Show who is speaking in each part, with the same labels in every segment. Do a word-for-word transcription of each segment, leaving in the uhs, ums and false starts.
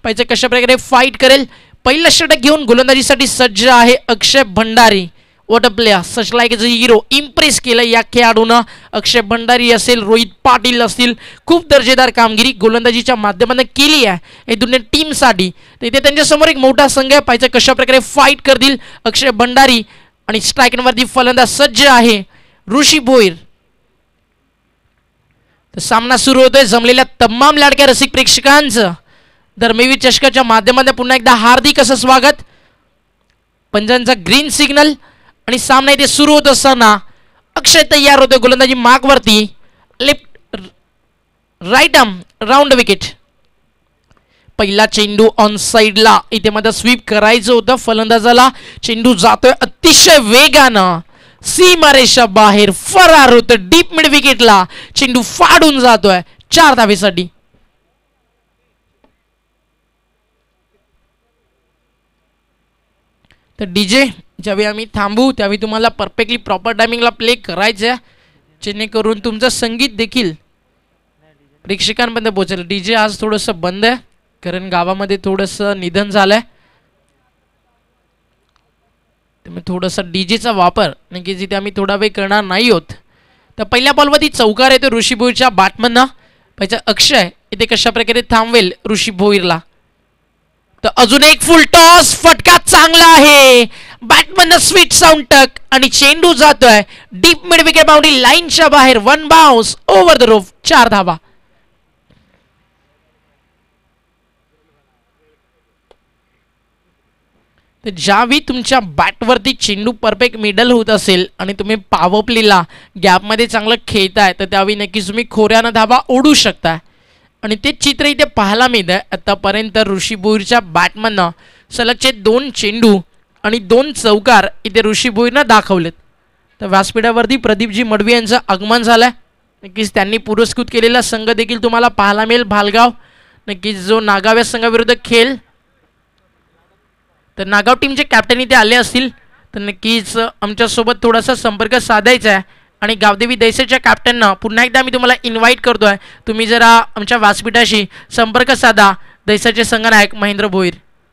Speaker 1: पाहिजे कशा प्रकारे फाईट करेल. पहिला षटक घेऊन गोलंदाजीसाठी सज्ज आहे Akshay Bhandari. What a player, such like as a hero. Impress केलं या खेळाडूनं. अक्षय भंडारी असेल, रोहित पाटील असतील, खूप दर्जेदार कामगिरी गोलंदाजीच्या माध्यमातून केली आहे हे दोन्ही टीमसाठी. तर इथे त्यांच्यासमोर एक मोठा संघ आहे. पाहिजे कशा प्रकारे फाईट करतील अक्षय भंडारी. आणि स्ट्राईकवरती फलंदाज सज्ज आहे ऋषी भोईर. तर सामना सुरू होतोय. जमलेल्या तमाम लाडक्या रसिक प्रेक्षकांचं धर्मवीर चषकाच्या माध्यमातून पुन्हा एकदा हार्दिक असं स्वागत. पंजांचा ग्रीन सिग्नल आणि सामना इथे सुरू होत असताना अक्षय तयार होतोय गोलंदाजी मार्कवरती. Left right arm round wicket. पहिला चेंडू ऑन साईडला. इथे मध्ये स्वीप करायचं होतं फलंदाजाला. चेंडू जातोय अतिशय वेगानं सीमारेषा बाहेर फरार होतं डीप मिड विकेटला. चेंडू फाडून जातोय चार धावेसाठी. तर डीजे ज्यावेळी आम्ही थांबू त्यावेळी तुम्हाला परफेक्टली प्रॉपर टायमिंगला प्ले करायचं आहे जेणेकरून तुमचं संगीत देखील प्रेक्षकांपर्यंत पोहोचेल. डीजे आज थोडंसं बंद आहे कारण गावामध्ये थोडंसं निधन झालं आहे. त्यामुळे थोडासा डीजेचा वापर की जिथे आम्ही थोडा वेळ करणार नाही आहोत. तर पहिल्या बॉलवरती चौकार येतो ऋषी भोईरच्या बॅटमननं. पाहिजे अक्षय इथे कशा प्रकारे थांबवेल ऋषी भोईरला. तर अजून एक फुल टॉस. फटका चांगला आहे. बॅटमन स्वीट साऊंड टक आणि चेंडू जातोय डीप मिड विकेट बाउंड्री लाईनच्या बाहेर. One bounce over the roof. चार धावा. तर ज्यावेळी तुमच्या बॅटवरती चेंडू परफेक्ट मिडल होत असेल आणि तुम्ही पॉवर प्लेला गॅपमध्ये चांगलं खेळताय तर त्यावेळी नक्कीच तुम्ही खोऱ्यानं धावा ओढू शकता. आणि ते चित्र इथे पाहायला मिळत आहे. आतापर्यंत ऋषी भोईरच्या बॅटमननं सलगचे दोन चेंडू आणि दोन चौकार इथे ऋषी भोईरनं दाखवलेत. तर व्यासपीठावरती प्रदीपजी मडवी यांचं आगमन झालं आहे. नक्कीच त्यांनी पुरस्कृत केलेला संघ देखील तुम्हाला पाहायला मिळेल भालगाव. नक्कीच जो नागाव या संघाविरुद्ध खेळ. तर नागाव टीमचे कॅप्टन इथे आले असतील तर नक्कीच आमच्यासोबत थोडासा संपर्क साधायचा आहे. आणि गावदेवी दैसेच्या कॅप्टनना पुन्हा एकदा मी तुम्हाला इन्व्हाइट करतोय तुम्ही जरा आमच्या व्यासपीठाशी संपर्क साधा. दैसाचे संघनायक महेंद्र भोईर.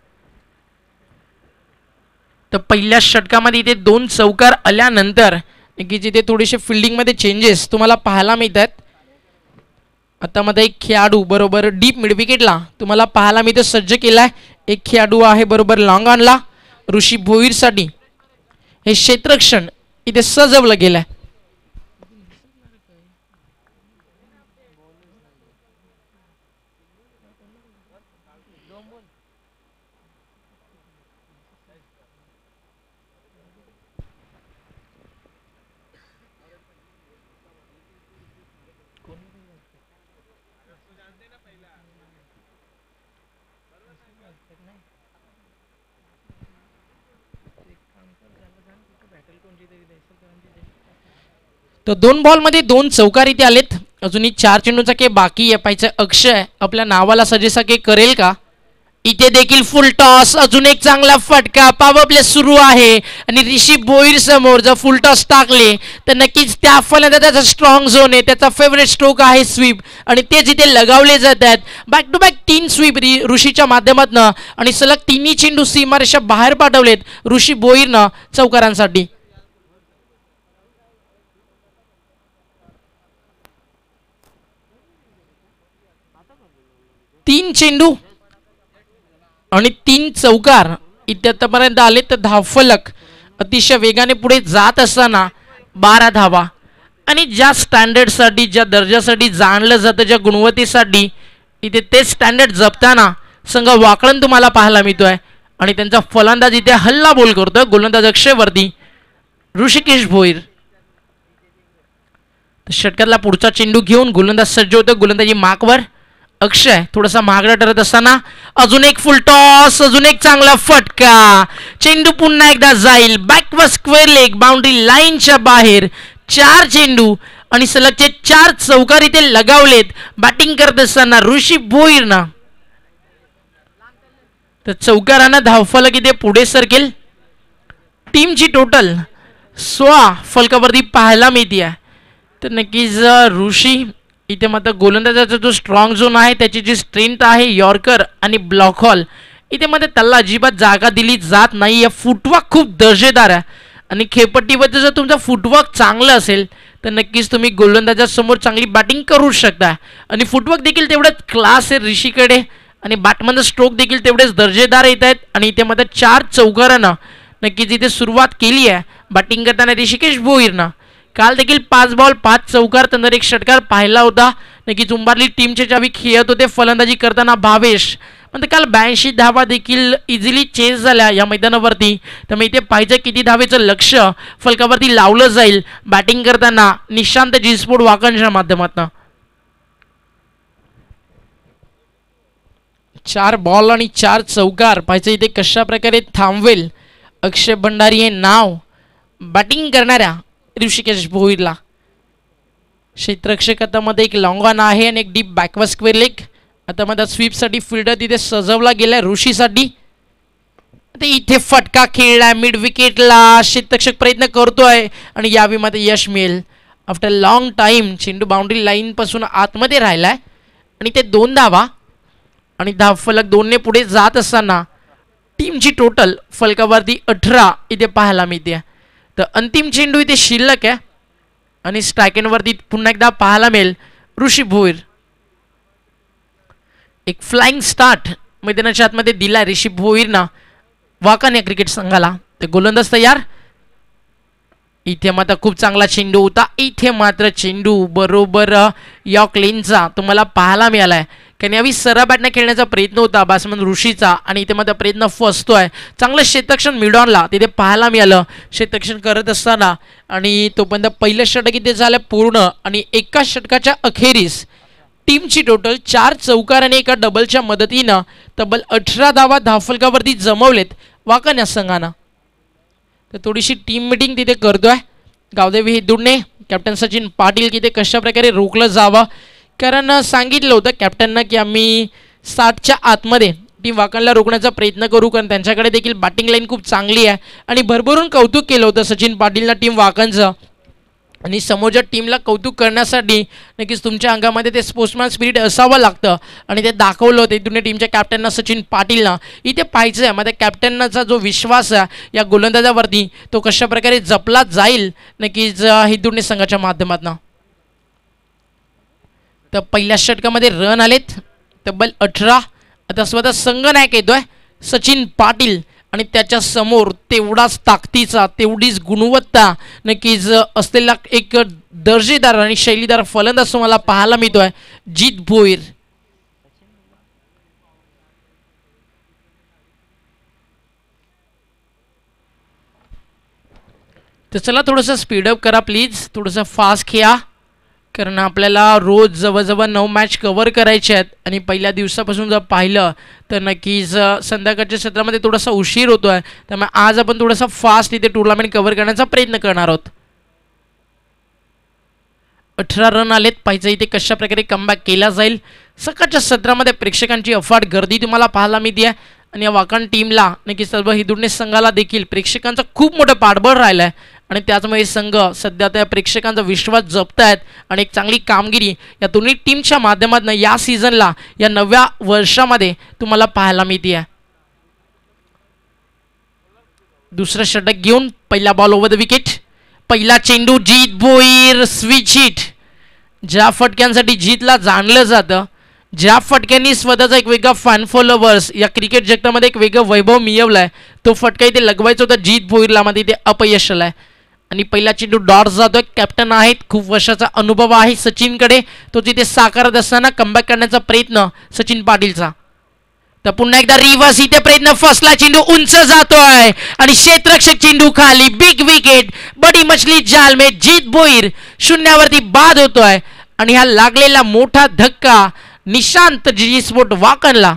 Speaker 1: तर पहिल्या षटकामध्ये इथे दोन चौकार आल्यानंतर की जिथे थोडेसे फिल्डिंगमध्ये चेंजेस तुम्हाला पाहायला मिळतात. आता मध्ये एक खेळाडू बरोबर डीप मिड विकेटला तुम्हाला पाहायला मिळतं सज्ज केलाय. एक खेळाडू आहे बरोबर लॉंग ऑनला ऋषी भोईरसाठी. हे क्षेत्ररक्षण इथे सजवलं गेलंय. तर दोन बॉलमध्ये दोन चौकार इथे आलेत. अजूनही चार चेंडूचा के बाकी आहे. पाहिजे अक्षय आपल्या नावाला सजेसा के करेल का. इथे देखील फुल टॉस. अजून एक चांगला फटका. पॉवर प्ले सुरू आहे आणि ऋषी भोईर समोर जर फुल टॉस टाकले तर नक्कीच त्या फलंदाजाचा स्ट्रॉंग झोन आहे. त्याचा फेवरेट स्ट्रोक आहे स्वीप आणि ते जिथे लगावले जात आहेत. बॅक टू बॅक तीन स्वीप ऋषीच्या माध्यमातून आणि सलग तिन्ही चेंडू सीमारेषा बाहेर पाठवलेत ऋषी भोईरनं चौकारांसाठी. तीन चेंडू आणि तीन चौकार इथे आतापर्यंत आले. तर धावफलक अतिशय वेगाने पुढे जात असताना बारा धावा. आणि ज्या स्टँडर्डसाठी ज्या दर्जासाठी जाणलं जातं ज्या गुणवत्तेसाठी इथे ते स्टँडर्ड जपताना संघ वाकळण तुम्हाला पाहायला मिळतोय. आणि त्यांचा फलंदाज इथे हल्ला बोल करतोय गोलंदाज अक्षयवरती ऋषिकेश भोईर. षटकातला पुढचा चेंडू घेऊन गोलंदाज सज्ज होतो गोलंदाजी मार्कवर. अक्षय थोडासा महागडा ठरत असताना अजून एक फुल टॉस. अजून एक चांगला फटका. चेंडू पुन्हा एकदा जाईल बॅकवर स्क्वेअर लेग बाउंड्री लाईनच्या बाहेर. चार चेंडू आणि सलगचे चार चौकार इथे लगावलेत बॅटिंग करत असताना ऋषी भोईरनं. तर चौकारांना धावफलक इथे पुढे सरकेल. टीमची टोटल सोळा फलकावरती पाहायला मिळते आहे. तर नक्कीच ऋषी इथे मात्र गोलंदाजाचा जो स्ट्रॉंग झोन आहे त्याची जी स्ट्रेंथ आहे यॉर्कर आणि ब्लॉक हॉल, इथे मात्र त्याला अजिबात जागा दिली जात नाही आहे. फुटवर्क खूप दर्जेदार आहे आणि खेळपट्टीवरचं जर तुमचा फुटवर्क चांगलं असेल तर नक्कीच तुम्ही गोलंदाजासमोर चांगली बॅटिंग करू शकता. आणि फुटवर्क देखील तेवढंच क्लास आहे ऋषीकडे आणि बॅटमनचा स्ट्रोक देखील तेवढेच दर्जेदार येत आहेत. आणि इथे मात्र चार चौकारानं नक्कीच इथे सुरुवात केली आहे बॅटिंग करताना ऋषिकेश भोईरनं. काल देखील पाच बॉल पाच चौकार तर एक षटकार पाहिला होता. नक्कीच उंबारली टीमचे ज्यावेळी खेळत होते फलंदाजी करताना भावेश, पण काल ब्याऐंशी धावा देखील इझिली चेस झाल्या या मैदानावरती. त्यामुळे इथे पाहिजे किती धावेचं लक्ष फलकावरती लावलं जाईल बॅटिंग करताना निशांत जीस्पोर्ट वाकणच्या माध्यमातून. चार बॉल आणि चार चौकार पाहिजे इथे कशा प्रकारे थांबवेल अक्षय भंडारी हे नाव बॅटिंग करणाऱ्या ऋषिकेश भोईरला. क्षेत्ररक्षक हातामध्ये एक लॉंग ऑन आहे आणि एक डीप बॅकवर्ड स्क्वेअर लेग. आता मध्ये स्वीपसाठी फिल्डर तिथे सजवला गेलाय ऋषीसाठी. ते इथे फटका खेळलाय मिड विकेटला, क्षेत्ररक्षक प्रयत्न करतोय आणि यावेळी मध्ये यश मिळेल. आफ्टर लॉंग टाइम चेंडू बाउंड्री लाईन पासून आतमध्ये राहिलाय आणि ते दोन धावा आणि धाव फलक दोनने पुढे जात असताना टीमची टोटल फलकावरती अठरा इथे पाहायला मिळते. तर अंतिम चेंडू इथे शिल्लक आहे आणि स्ट्रायकेनवरती पुन्हा एकदा पाहायला मिळेल ऋषी भोईर. एक फ्लाइंग स्टार्ट मैदानाच्या आतमध्ये दिलाय ऋषी भोईरना वाकान या क्रिकेट संघाला. ते गोलंदाज तयार. इथे मात्र खूप चांगला चेंडू होता. इथे मात्र चेंडू बरोबर यॉर्क लेनचा तुम्हाला पाहायला मिळालाय. कारण यावेळी सरळ बॅटने खेळण्याचा प्रयत्न होता बॅट्समन ऋषीचा आणि इथे मात्र प्रयत्न फसतोय. चांगलं क्षेत्ररक्षण मिडॉनला तिथे पाहायला मिळालं क्षेत्ररक्षण करत असताना. आणि तोपर्यंत पहिलं षटक इथे झालं पूर्ण आणि एका षटकाच्या अखेरीस टीमची टोटल चार चौकार आणि एका डबलच्या मदतीनं तब्बल अठरा धावा धावफलकावरती जमवलेत वाकण या संघानं. तर थोडीशी टीम मिटिंग तिथे करतोय गावदेवी हिंदुडने. कॅप्टन सचिन पाटील की ते कशा प्रकारे रोखलं जावं, कारण सांगितलं होतं कॅप्टननं की आम्ही साठच्या आतमध्ये टीम वाकणला रोखण्याचा प्रयत्न करू, कारण त्यांच्याकडे देखील बॅटिंग लाईन खूप चांगली आहे. आणि भरभरून कौतुक केलं होतं सचिन पाटीलला टीम वाकणचं. आणि समोरच्या टीमला कौतुक करण्यासाठी नक्कीच तुमच्या अंगामध्ये ते स्पोर्ट्समॅन स्पिरिट असावं लागतं आणि ते दाखवलं होतं इथून टीमच्या कॅप्टनना सचिन पाटीलनं. इथे पाहिजे आहे मग त्या कॅप्टनचा जो विश्वास आहे या गोलंदाजावरती तो कशा प्रकारे जपला जाईल नक्कीच हिंदुडने संघाच्या माध्यमातून. तर पहिल्या षटकामध्ये रन आलेत तब्बल अठरा. आता स्वतः संघनायक येतोय सचिन पाटील आणि त्याच्या समोर तेवढाच ताकदीचा तेवढीच गुणवत्ता नक्कीच असलेला एक दर्जेदार आणि शैलीदार फलंदाज तुम्हाला पाहायला मिळतोय जीत भोईर. तर चला थोडंसं स्पीडअप करा प्लीज, थोडंसं फास्ट खेळा, कारण आपल्याला रोज जवळजवळ नऊ मॅच कव्हर करायचे आहेत. आणि पहिल्या दिवसापासून जर पाहिलं तर नक्कीच संध्याकाळच्या क्षेत्रामध्ये थोडासा उशीर होतो आहे. त्यामुळे आज आपण थोडासा फास्ट इथे टुर्नामेंट कव्हर करण्याचा प्रयत्न करणार आहोत. अठरा रन आलेत पाहिजे इथे कशा प्रकारे कमबॅक केला जाईल. सकाळच्या सत्रामध्ये प्रेक्षकांची अफाट गर्दी तुम्हाला पाहायला मिळते आहे आणि या वाकण टीमला नक्कीच सर्व हिंदुडने संघाला देखील प्रेक्षकांचा खूप मोठं पाठबळ राहिलं आहे. आणि त्याचमुळे संघ सध्या त्या प्रेक्षकांचा विश्वास जपतायत आणि एक चांगली कामगिरी या दोन्ही टीमच्या माध्यमातून या सीझनला या नव्या वर्षामध्ये तुम्हाला पाहायला मिळते आहे. दुसरं षटक घेऊन पहिला बॉल ओव्हर द विकेट. पहिला चेंडू जीत भोईर स्विच हिट. ज्या फटक्यांसाठी जीतला जाणलं जातं, ज्या फटक्यांनी स्वतःचा एक वेगळा फॅन फॉलोवर्स या क्रिकेट जगतामध्ये एक वेगळं वैभव मिळवलाय, तो फटका इथे लगवायचा होता जीत भोईरला, मध्ये इथे अपयश आलाय. आणि पहिला चेंडू डॉट जातोय. कॅप्टन आहेत, खूप वर्षाचा अनुभव आहे सचिनकडे, तो तिथे साकारत असताना कमबॅक करण्याचा प्रयत्न सचिन पाटीलचा. तर पुन्हा एकदा रिव्हर्स इथे प्रयत्न फसला, चेंडू उंच जातोय आणि क्षेत्ररक्षक चेंडू खाली. बिग विकेट बडी मछली जाल में जीत भोईर शून्यावरती बाद होतोय. आणि हा लागलेला मोठा धक्का निशांत जीस्पोर्ट वाकणला.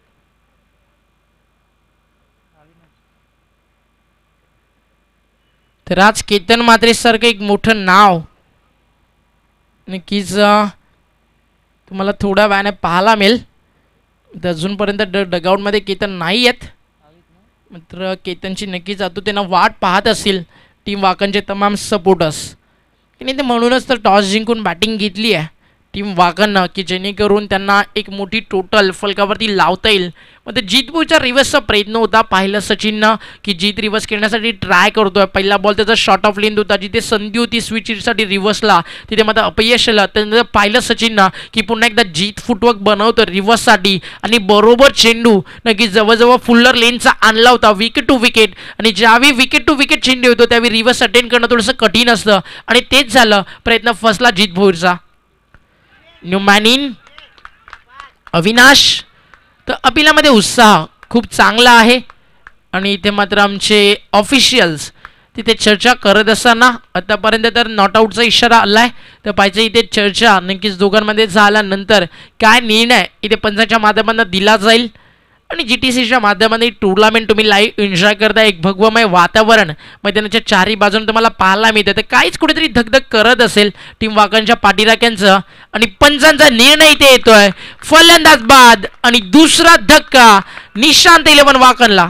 Speaker 1: तर आज केतन मात्रे सारखं एक मोठं नाव नक्कीच तुम्हाला थोड्या वेळाने पाहायला मिळेल. अजूनपर्यंत ड डगआउटमध्ये केतन नाही आहेत, मात्र केतनची नक्कीच आतुरतेनं वाट पाहत असतील टीम वाकणचे तमाम सपोर्टर्स. आणि ते म्हणूनच तर टॉस जिंकून बॅटिंग घेतली आहे टीम वागणं की जेणेकरून त्यांना एक मोठी टोटल फलकावरती लावता येईल. मग ते जीत भोईरचा रिव्हर्सचा प्रयत्न होता. पाहिलं सचिननं की जीत रिव्हर्स खेळण्यासाठी ट्राय करतोय. पहिला बॉल त्याचा शॉर्ट ऑफ लेंथ होता, जिथे संधी होती स्विचसाठी रिव्हर्सला, तिथे मात्र अपयश आलं. त्यानंतर पाहिलं सचिननं की पुन्हा एकदा जीत फुटवर्क बनवतो रिव्हर्ससाठी आणि बरोबर चेंडू नक्की जवळजवळ फुल्लर लेनचा आणला होता विकेट टू विकेट. आणि ज्यावेळी विकेट टू विकेट चेंडू होतो त्यावेळी रिव्हर्स अटेंड करणं थोडंसं कठीण असतं आणि तेच झालं. प्रयत्न फसला जीत भोईरचा. New man in Avinash. तर अपिलामध्ये उत्साह खूप चांगला आहे आणि इथे मात्र आमचे ऑफिशियल्स तिथे चर्चा करत असताना आतापर्यंत तर नॉट आऊटचा इशारा आला आहे. तर पाहिजे इथे चर्चा नक्कीच दोघांमध्ये झाल्यानंतर काय निर्णय इथे पंचांच्या माध्यमातून दिला जाईल. आणि जी टी सीच्या माध्यमाने टुर्नामेंट तुम्ही लाईव्ह एन्जॉय करता. एक भगवमय वातावरण मैदानाच्या चारही बाजून तुम्हाला पाहायला मिळतं. तर काहीच कुठेतरी धगधग करत असेल टीम वाकांच्या पाठीराख्यांचं आणि पंचांचा निर्णय इथे येतोय. फलंदाज बाद आणि दुसरा धक्का निशांत इलेव्हन वाकणला.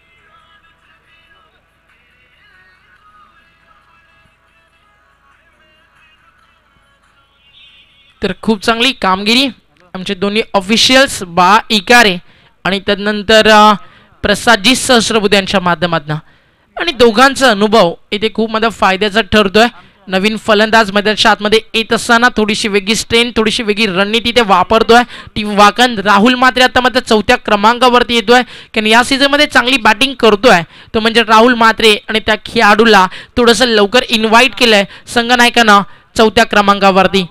Speaker 1: तर खूप चांगली कामगिरी आमचे दोन्ही ऑफिशियल्स बा इकारे आणि त्यानंतर प्रसादजी सहस्रबुद्धे यांच्या माध्यमातून. आणि दोघांचा अनुभव इथे खूप माझा फायद्याचा ठरतोय. नवीन फलंदाज मैदानाच्या आतमध्ये येत असताना थोडीशी वेगळी स्ट्रेंथ, थोडीशी वेगळी रणनीती इथे वापरतोय टीम वाकण. राहुल मात्रे आता मात्र चौथ्या क्रमांकावरती येतोय कारण या सीझनमध्ये चांगली बॅटिंग करतोय तो म्हणजे राहुल मात्रे. आणि त्या खेळाडूला थोडंसं लवकर इन्व्हाइट केलंय संघनायकानं चौथ्या क्रमांकावरती.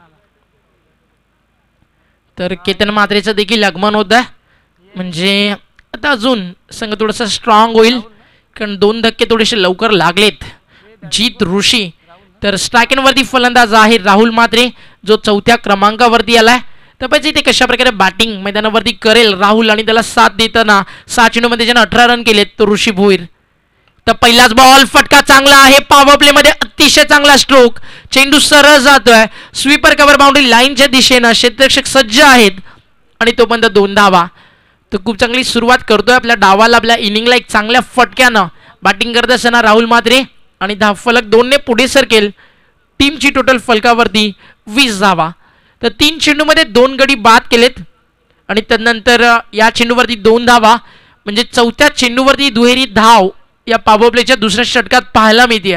Speaker 1: तर केतन मात्रेचं देखील आगमन होत आहे म्हणजे आता अजून संघ थोडंसं स्ट्रॉंग होईल कारण दोन धक्के थोडेसे लवकर लागलेत. जीत ऋषी तर स्ट्रायकिंगवरती फलंदाज आहे राहुल मात्रे जो चौथ्या क्रमांकावरती आलाय. तर पाहिजे ते कशा प्रकारे बॅटिंग मैदानावरती करेल राहुल आणि त्याला साथ देताना सहा चेंडूमध्ये ज्यानं अठरा रन केलेत तो ऋषी भोईर. तर पहिलाच बॉल फटका चांगला आहे. पॉवर प्लेमध्ये अतिशय चांगला स्ट्रोक. चेंडू सरळ जातोय स्वीपर कव्हर बाउंड्री लाईनच्या दिशेनं. क्षेत्ररक्षक सज्ज आहेत आणि तोपर्यंत दोन धावा. तर खूप चांगली सुरुवात करतोय आपल्या डावाला, आपल्या इनिंगला एक चांगल्या फटक्यानं बॅटिंग करत असताना राहुल मात्रे. आणि धावफलक दोनने पुढे सरकेल. टीमची टोटल फलकावरती वीस धावा. तर तीन चेंडूमध्ये दोन गडी बाद केलेत आणि त्यानंतर या चेंडूवरती दोन धावा म्हणजे चौथ्या चेंडूवरती दुहेरी धाव या पॉवर प्लेच्या दुसऱ्या षटकात पाहायला मिळते.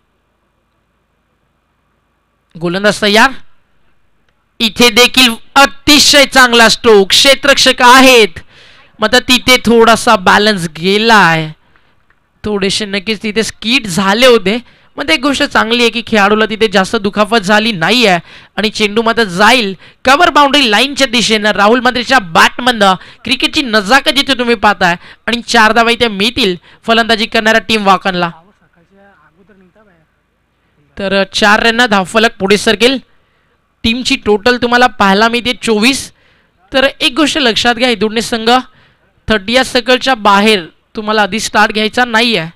Speaker 1: गोलंदाज तयार. इथे देखील अतिशय चांगला स्ट्रोक. क्षेत्ररक्षक आहेत मग तिथे थोडासा बॅलन्स गेला आहे. थोडेसे नक्कीच तिथे स्कीट झाले होते. मग एक गोष्ट चांगली आहे की खेळाडूला तिथे जास्त दुखापत झाली नाही आहे आणि चेंडू मात्र जाईल कव्हर बाउंड्री लाईनच्या दिशेनं. राहुल मात्रेच्या बॅटमधनं क्रिकेटची नजाकत जिथे तुम्ही पाहताय आणि चार धावा इथे मिळतील फलंदाजी करणाऱ्या टीम वाकणला. तर चार रन धावफलक पुढे सरकेल. टीमची टोटल तुम्हाला पाहायला मिळते चोवीस. तर एक गोष्ट लक्षात घ्या दोन्ही संघ थर्टी या सर्कलच्या बाहेर तुम्हाला आधी स्टार्ट घ्यायचा नाही आहे.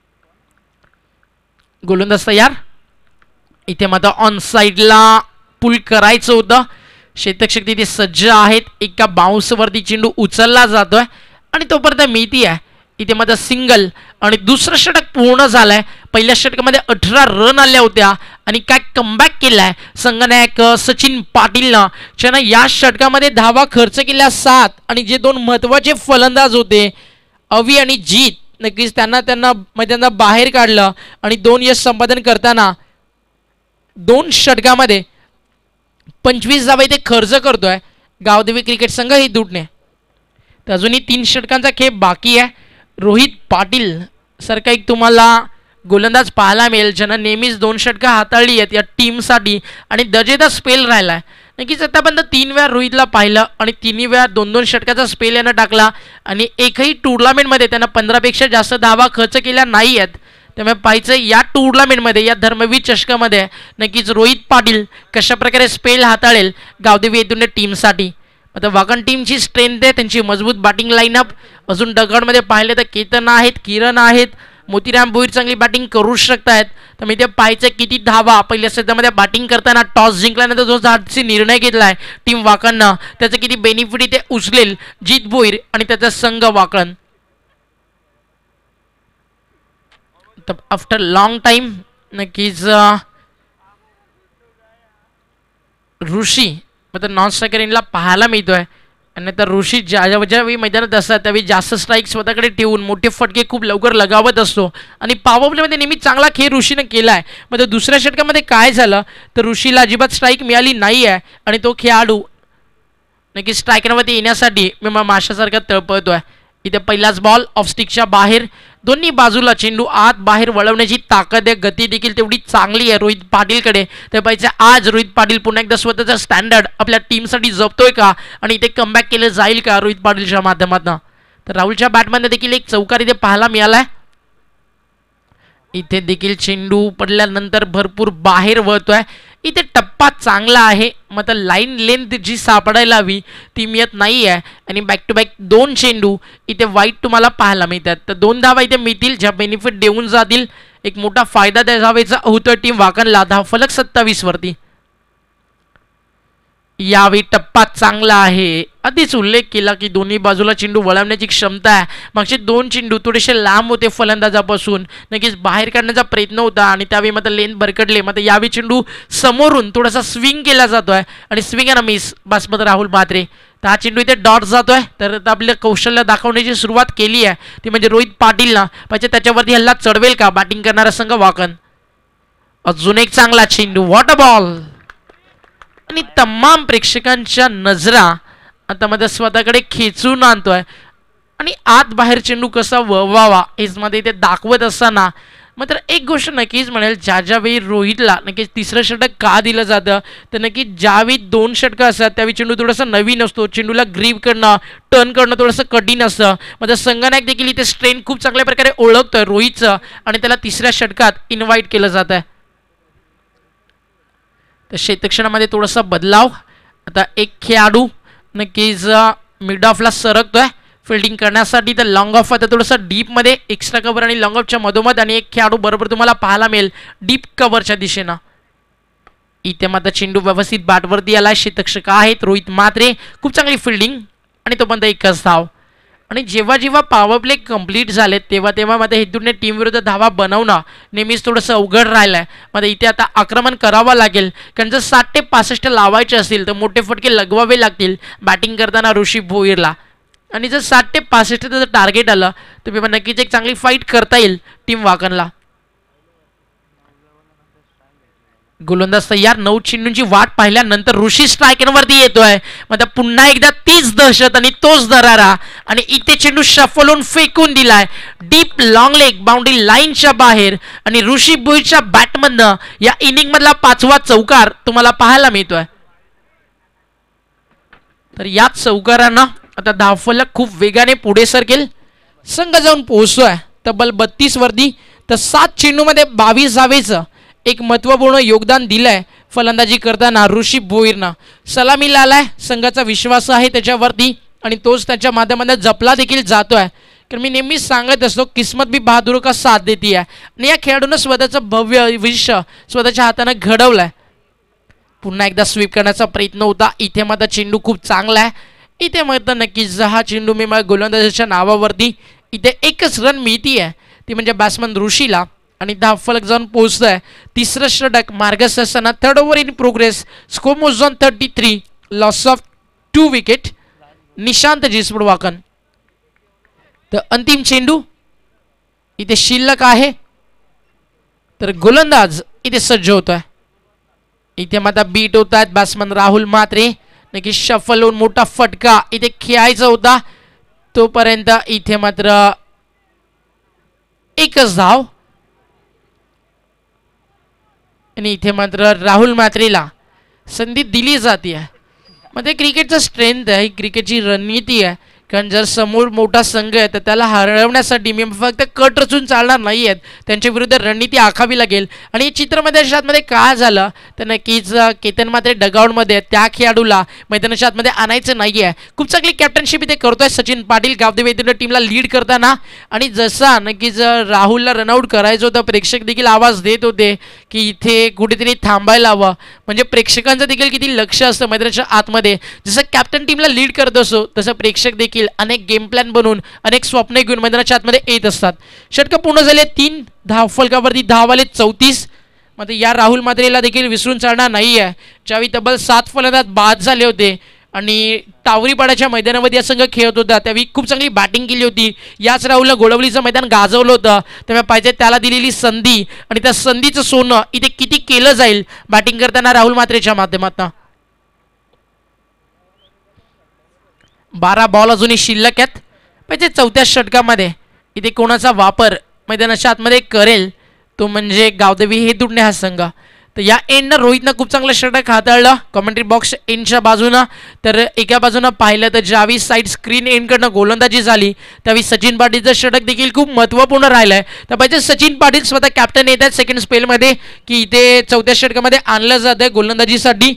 Speaker 1: गोलंदाज तयार. इथे मात्र ऑन साईडला पुल करायचं होतं. क्षेत्ररक्षक तिथे सज्ज आहेत. एका बाउन्सवरती चेंडू उचलला जातोय आणि तोपर्यंत मिळती आहे. इथे मात्र सिंगल आणि दुसरं षटक पूर्ण झालंय. पहिल्या षटकामध्ये अठरा रन आल्या होत्या आणि काय कमबॅक केलाय संघनायक सचिन पाटीलनं. ज्यानं या षटकामध्ये धावा खर्च केल्या सात आणि जे दोन महत्वाचे फलंदाज होते अवी आणि जीत नक्कीच त्यांना त्यांना मैदाना बाहेर काढलं आणि दोन यश संपादन करताना दोन षटकामध्ये पंचवीस धावा इथे खर्च करतोय गावदेवी क्रिकेट संघ ही दुटणे. तर अजूनही तीन षटकांचा खेळ बाकी आहे. रोहित पाटील सारखा एक तुम्हाला गोलंदाज पाहायला मिळेल ज्यानं नेहमीच दोन षटकं हाताळली आहेत या टीमसाठी आणि दर्जेदार स्पेल राहिला आहे. नक्कीच आतापर्यंत तीन वेळा रोहितला पाहिलं आणि तिन्ही वेळा दोन दोन षटकाचा स्पेल यानं टाकला आणि एकही टुर्नामेंटमध्ये त्यानं पंधरापेक्षा जास्त धावा खर्च केल्या नाही आहेत. त्यामुळे पाहायचं या टुर्नामेंटमध्ये या धर्मवीर चषकामध्ये नक्कीच रोहित पाटील कशा प्रकारे स्पेल हाताळेल गावदेवी येथून टीमसाठी. आता वाकण टीमची स्ट्रेंथ आहे, त्यांची मजबूत बॅटिंग लाईनअप. अजून दगडमध्ये पाहिले तर केतन आहेत, किरण आहेत, मोतीराम भोईर चांगली बॅटिंग करू शकतायत. तर मी ते पाहायचं किती धावा पहिल्या सत्रामध्ये बॅटिंग करताना टॉस जिंकल्यानंतर जो धाडसी निर्णय घेतला आहे टीम वाकणनं त्याचं किती बेनिफिट इथे उचलेल जीत भोईर आणि त्याचा संघ वाकण. तर आफ्टर लॉंग टाईम नक्कीच ऋषी मतलब नॉन स्ट्रायकर इनला पाहायला मिळतोय. आणि तर ऋषी ज्या ज्यावेळी मैदानात असतात त्यावेळी जास्त स्ट्राईक स्वतःकडे ठेवून मोठे फटके खूप लवकर लगावत असतो. आणि पॉवर प्लेमध्ये नेहमी चांगला खेळ ऋषीनं केला आहे. मग दुसऱ्या षटकामध्ये काय झालं तर ऋषीला अजिबात स्ट्राईक मिळाली नाही आहे आणि तो खेळाडू नक्की स्ट्रायकरवरती येण्यासाठी मी मग माशासारखा तळपळतोय. इथे पहिलाच बॉल ऑफ स्टिकच्या बाहेर. दोन्ही बाजूला चेंडू आत बाहेर वळवण्याची ताकद आहे, गती देखील तेवढी चांगली आहे रोहित पाटीलकडे. तर पाहिजे आज रोहित पाटील पुन्हा एकदा स्वतःचा स्टँडर्ड आपल्या टीमसाठी जपतोय का आणि इथे कमबॅक केलं जाईल का रोहित पाटीलच्या माध्यमातून. तर राहुलच्या बॅटमध्ये देखील एक चौकार इथे पाहायला मिळालाय. इथे देखील चेंडू पडल्यानंतर भरपूर बाहेर वळतोय. इथे टप्पा चांगला आहे, मग तर लाईन लेंथ जी सापडायला हवी ती मिळत नाही आहे. आणि बॅक टू बॅक दोन चेंडू इथे वाईट तुम्हाला पाहायला मिळतात. तर दोन धावा इथे मिळतील ज्या बेनिफिट देऊन जातील. एक मोठा फायदा द्यावायचा होतो टीम वाकणला. धाव फलक सत्तावीस वरती. यावेळी टप्पा चांगला आहे. आधीच उल्लेख केला की दोन्ही बाजूला चेंडू वळवण्याची क्षमता आहे. मागचे दोन चेंडू थोडेसे लांब होते फलंदाजापासून, नक्कीच बाहेर काढण्याचा प्रयत्न होता आणि त्यावेळी मात्र लेन भरकडले. मात्र यावेळी चेंडू समोरून थोडासा स्विंग केला जातोय आणि स्विंग आणि मिस बस मात्र राहुल म्हात्रे. तर हा चेंडू इथे डॉट जातोय. तर आपल्या कौशल्य दाखवण्याची सुरुवात केली आहे ती म्हणजे रोहित पाटीलनं. पाहिजे त्याच्यावरती हल्ला चढवेल का बॅटिंग करणारा संघ वाकण. अजून एक चांगला चेंडू, वॉटर बॉल. आणि तमाम प्रेक्षकांच्या नजरा आता मध्ये स्वतःकडे खेचून आणतोय आणि आत बाहेर चेंडू कसा वळवावा हेच मध्ये ते दाखवत असताना मात्र एक गोष्ट नक्कीच म्हणेल, ज्या ज्यावेळी रोहितला नक्कीच तिसरं षटक का दिलं जातं तर नक्की ज्यावेळी दोन षटकं असतात त्यावेळी चेंडू थोडासा नवीन असतो. चेंडूला ग्रीप करणं टर्न करणं थोडंसं कठीण असतं. मात्र संघनायक देखील इथे स्ट्रेन खूप चांगल्या प्रकारे ओळखतोय रोहितचं आणि त्याला तिसऱ्या षटकात इन्व्हाइट केलं जात आहे. तर क्षेत्रक्षणामध्ये थोडासा बदलाव. आता एक खेळाडू नक्कीच मिड ऑफला सरकतोय फिल्डिंग करण्यासाठी. तर लॉंग ऑफ आता थोडंसं डीपमध्ये एक्स्ट्रा कव्हर आणि लॉंग ऑफच्या मधोमध आणि एक खेळाडू बरोबर तुम्हाला पाहायला मिळेल डीप कव्हरच्या दिशेनं. इथे मात्र चेंडू व्यवस्थित बॅटवरती आलाय. क्षेत्ररक्षक आहेत रोहित म्हात्रे. खूप चांगली फिल्डिंग आणि तो पण एकच धाव. आणि जेव्हा जेव्हा पॉवर प्ले कंप्लीट झाले तेव्हा तेव्हा मध्ये हेतूने टीम विरुद्ध धावा बनवणं नेहमीच थोडंसं अवघड राहिलं आहे. मध्ये इथे आता आक्रमण करावं लागेल कारण जर साठ ते पासष्ट लावायचे असतील तर मोठे फटके लगवावे लागतील बॅटिंग करताना ऋषी भोईरला. आणि जर साठ ते पासष्ट जर टार्गेट आलं तर मी नक्कीच एक चांगली फाईट करता येईल टीम वाकणला. गोलंदाज तयार. नऊ चेंडूंची वाट पाहिल्यानंतर ऋषी स्ट्रायकरवरती येतोय. मग पुन्हा एकदा तीच दहशत आणि तोच दरारा आणि इथे चेंडू शफलून फेकून दिलाय डीप लॉंग लेग बाउंड्री लाईनच्या बाहेर. आणि ऋषी भोईरच्या बॅटमधनं या इनिंग मधला पाचवा चौकार तुम्हाला पाहायला मिळतोय. तर याच चौकारानं आता धावफलक खूप वेगाने पुढे सरकेल. संघ जाऊन पोहोचतोय तब्बल बत्तीस वरती. तर सात चेंडूमध्ये बावीस धावेचं एक महत्त्वपूर्ण योगदान दिलंय फलंदाजी करताना ऋषी भोईरनं. सलामीला आलाय. संघाचा विश्वास आहे त्याच्यावरती आणि तोच त्याच्या माध्यमातून जपला देखील जातोय. कारण मी नेहमीच सांगत असतो किस्मत भी बहादुर का साथ देती आहे. आणि या खेळाडूनं स्वतःचं भव्य आयुष्य स्वतःच्या हातानं घडवलंय. पुन्हा एकदा स्वीप करण्याचा प्रयत्न होता. इथे मात्र चेंडू खूप चांगला आहे. इथे मात्र नक्कीच हा चेंडू मी माझ्या गोलंदाजाच्या नावावरती इथे एकच रन मिळती आहे ती म्हणजे बॅट्समन ऋषीला. आणि दहा फलक जाऊन पोहोचत आहे. तिसरं षटक मार्गस्थ असताना third over in progress. Score moves on thirty three. Loss of two wicket. Nishant जिसपूड वाकण. तर अंतिम चेंडू इथे शिल्लक आहे. तर गोलंदाज इथे सज्ज होतोय. इथे मात्र बीट होत आहेत बॅट्समन राहुल म्हात्रे. नक्की शफल होऊन मोठा फटका इथे खेळायचा होता तोपर्यंत इथे मात्र एकच धाव. आणि इथे मात्र राहुल म्हात्रेला संधी दिली जाते आहे. मग ते क्रिकेटचं स्ट्रेंथ आहे, क्रिकेटची रणनीती आहे. कारण जर समोर मोठा संघ आहे तर त्याला हरवण्यासाठी मी फक्त कट रचून चालणार नाही आहेत. त्यांच्या विरुद्ध रणनीती आखावी लागेल. आणि चित्रमध्ये आतमध्ये काय झालं तर नक्कीच केतन मात्रे डगआउटमध्ये त्या खेळाडूला मैदानाच्या आतमध्ये आणायचं नाही आहे. खूप चांगली कॅप्टनशिप इथे करतोय सचिन पाटील गावदेवी टीमला लीड करताना. आणि जसा नक्कीच राहुलला रनआउट करायचं होतं प्रेक्षक देखील आवाज देत होते की इथे कुठेतरी थांबायला हवं. म्हणजे प्रेक्षकांचं देखील किती लक्ष असतं मैदानाच्या आतमध्ये. जसं कॅप्टन टीमला लीड करत असो तसं प्रेक्षक देखील अनेक गेम प्लॅन बनवून अनेक स्वप्ने घेऊन मैदानाच्या आतमध्ये येत असतात. षटक पूर्ण झाले. तीन धावफलकावरती धाव आले चौतीस. मग या राहुल मात्रेला देखील विसरून चालणार नाही आहे. ज्यावेळी तब्बल सात फलंदाज बाद झाले होते आणि टावरीपाड्याच्या मैदानामध्ये या संघ खेळत होता त्यावेळी खूप चांगली बॅटिंग केली होती. याच राहुलला गोळवलीचं मैदान गाजवलं होतं. तेव्हा पाहिजे त्याला दिलेली संधी आणि त्या संधीचं सोनं इथे किती केलं जाईल बॅटिंग करताना राहुल मात्रेच्या माध्यमातून. बारा बॉल अजूनही शिल्लक आहेत. पाहिजे चौथ्या षटकामध्ये इथे कोणाचा वापर मैदानाच्या आतमध्ये करेल तो म्हणजे गावदेवी हे दुडणे हा संघ. तर या एंडनं रोहितनं खूप चांगलं षटक हाताळलं कॉमेंट्री बॉक्स एंडच्या बाजूनं. तर एका बाजूनं पाहिलं तर ज्यावेळी साईड स्क्रीन एंडकडनं गोलंदाजी झाली त्यावेळी सचिन पाटीलचं षटक देखील खूप महत्त्वपूर्ण राहिलं आहे. तर पाहिजे सचिन पाटील स्वतः कॅप्टन येत आहेत सेकंड स्पेलमध्ये की इथे चौथ्या षटकामध्ये आणलं जातं गोलंदाजीसाठी.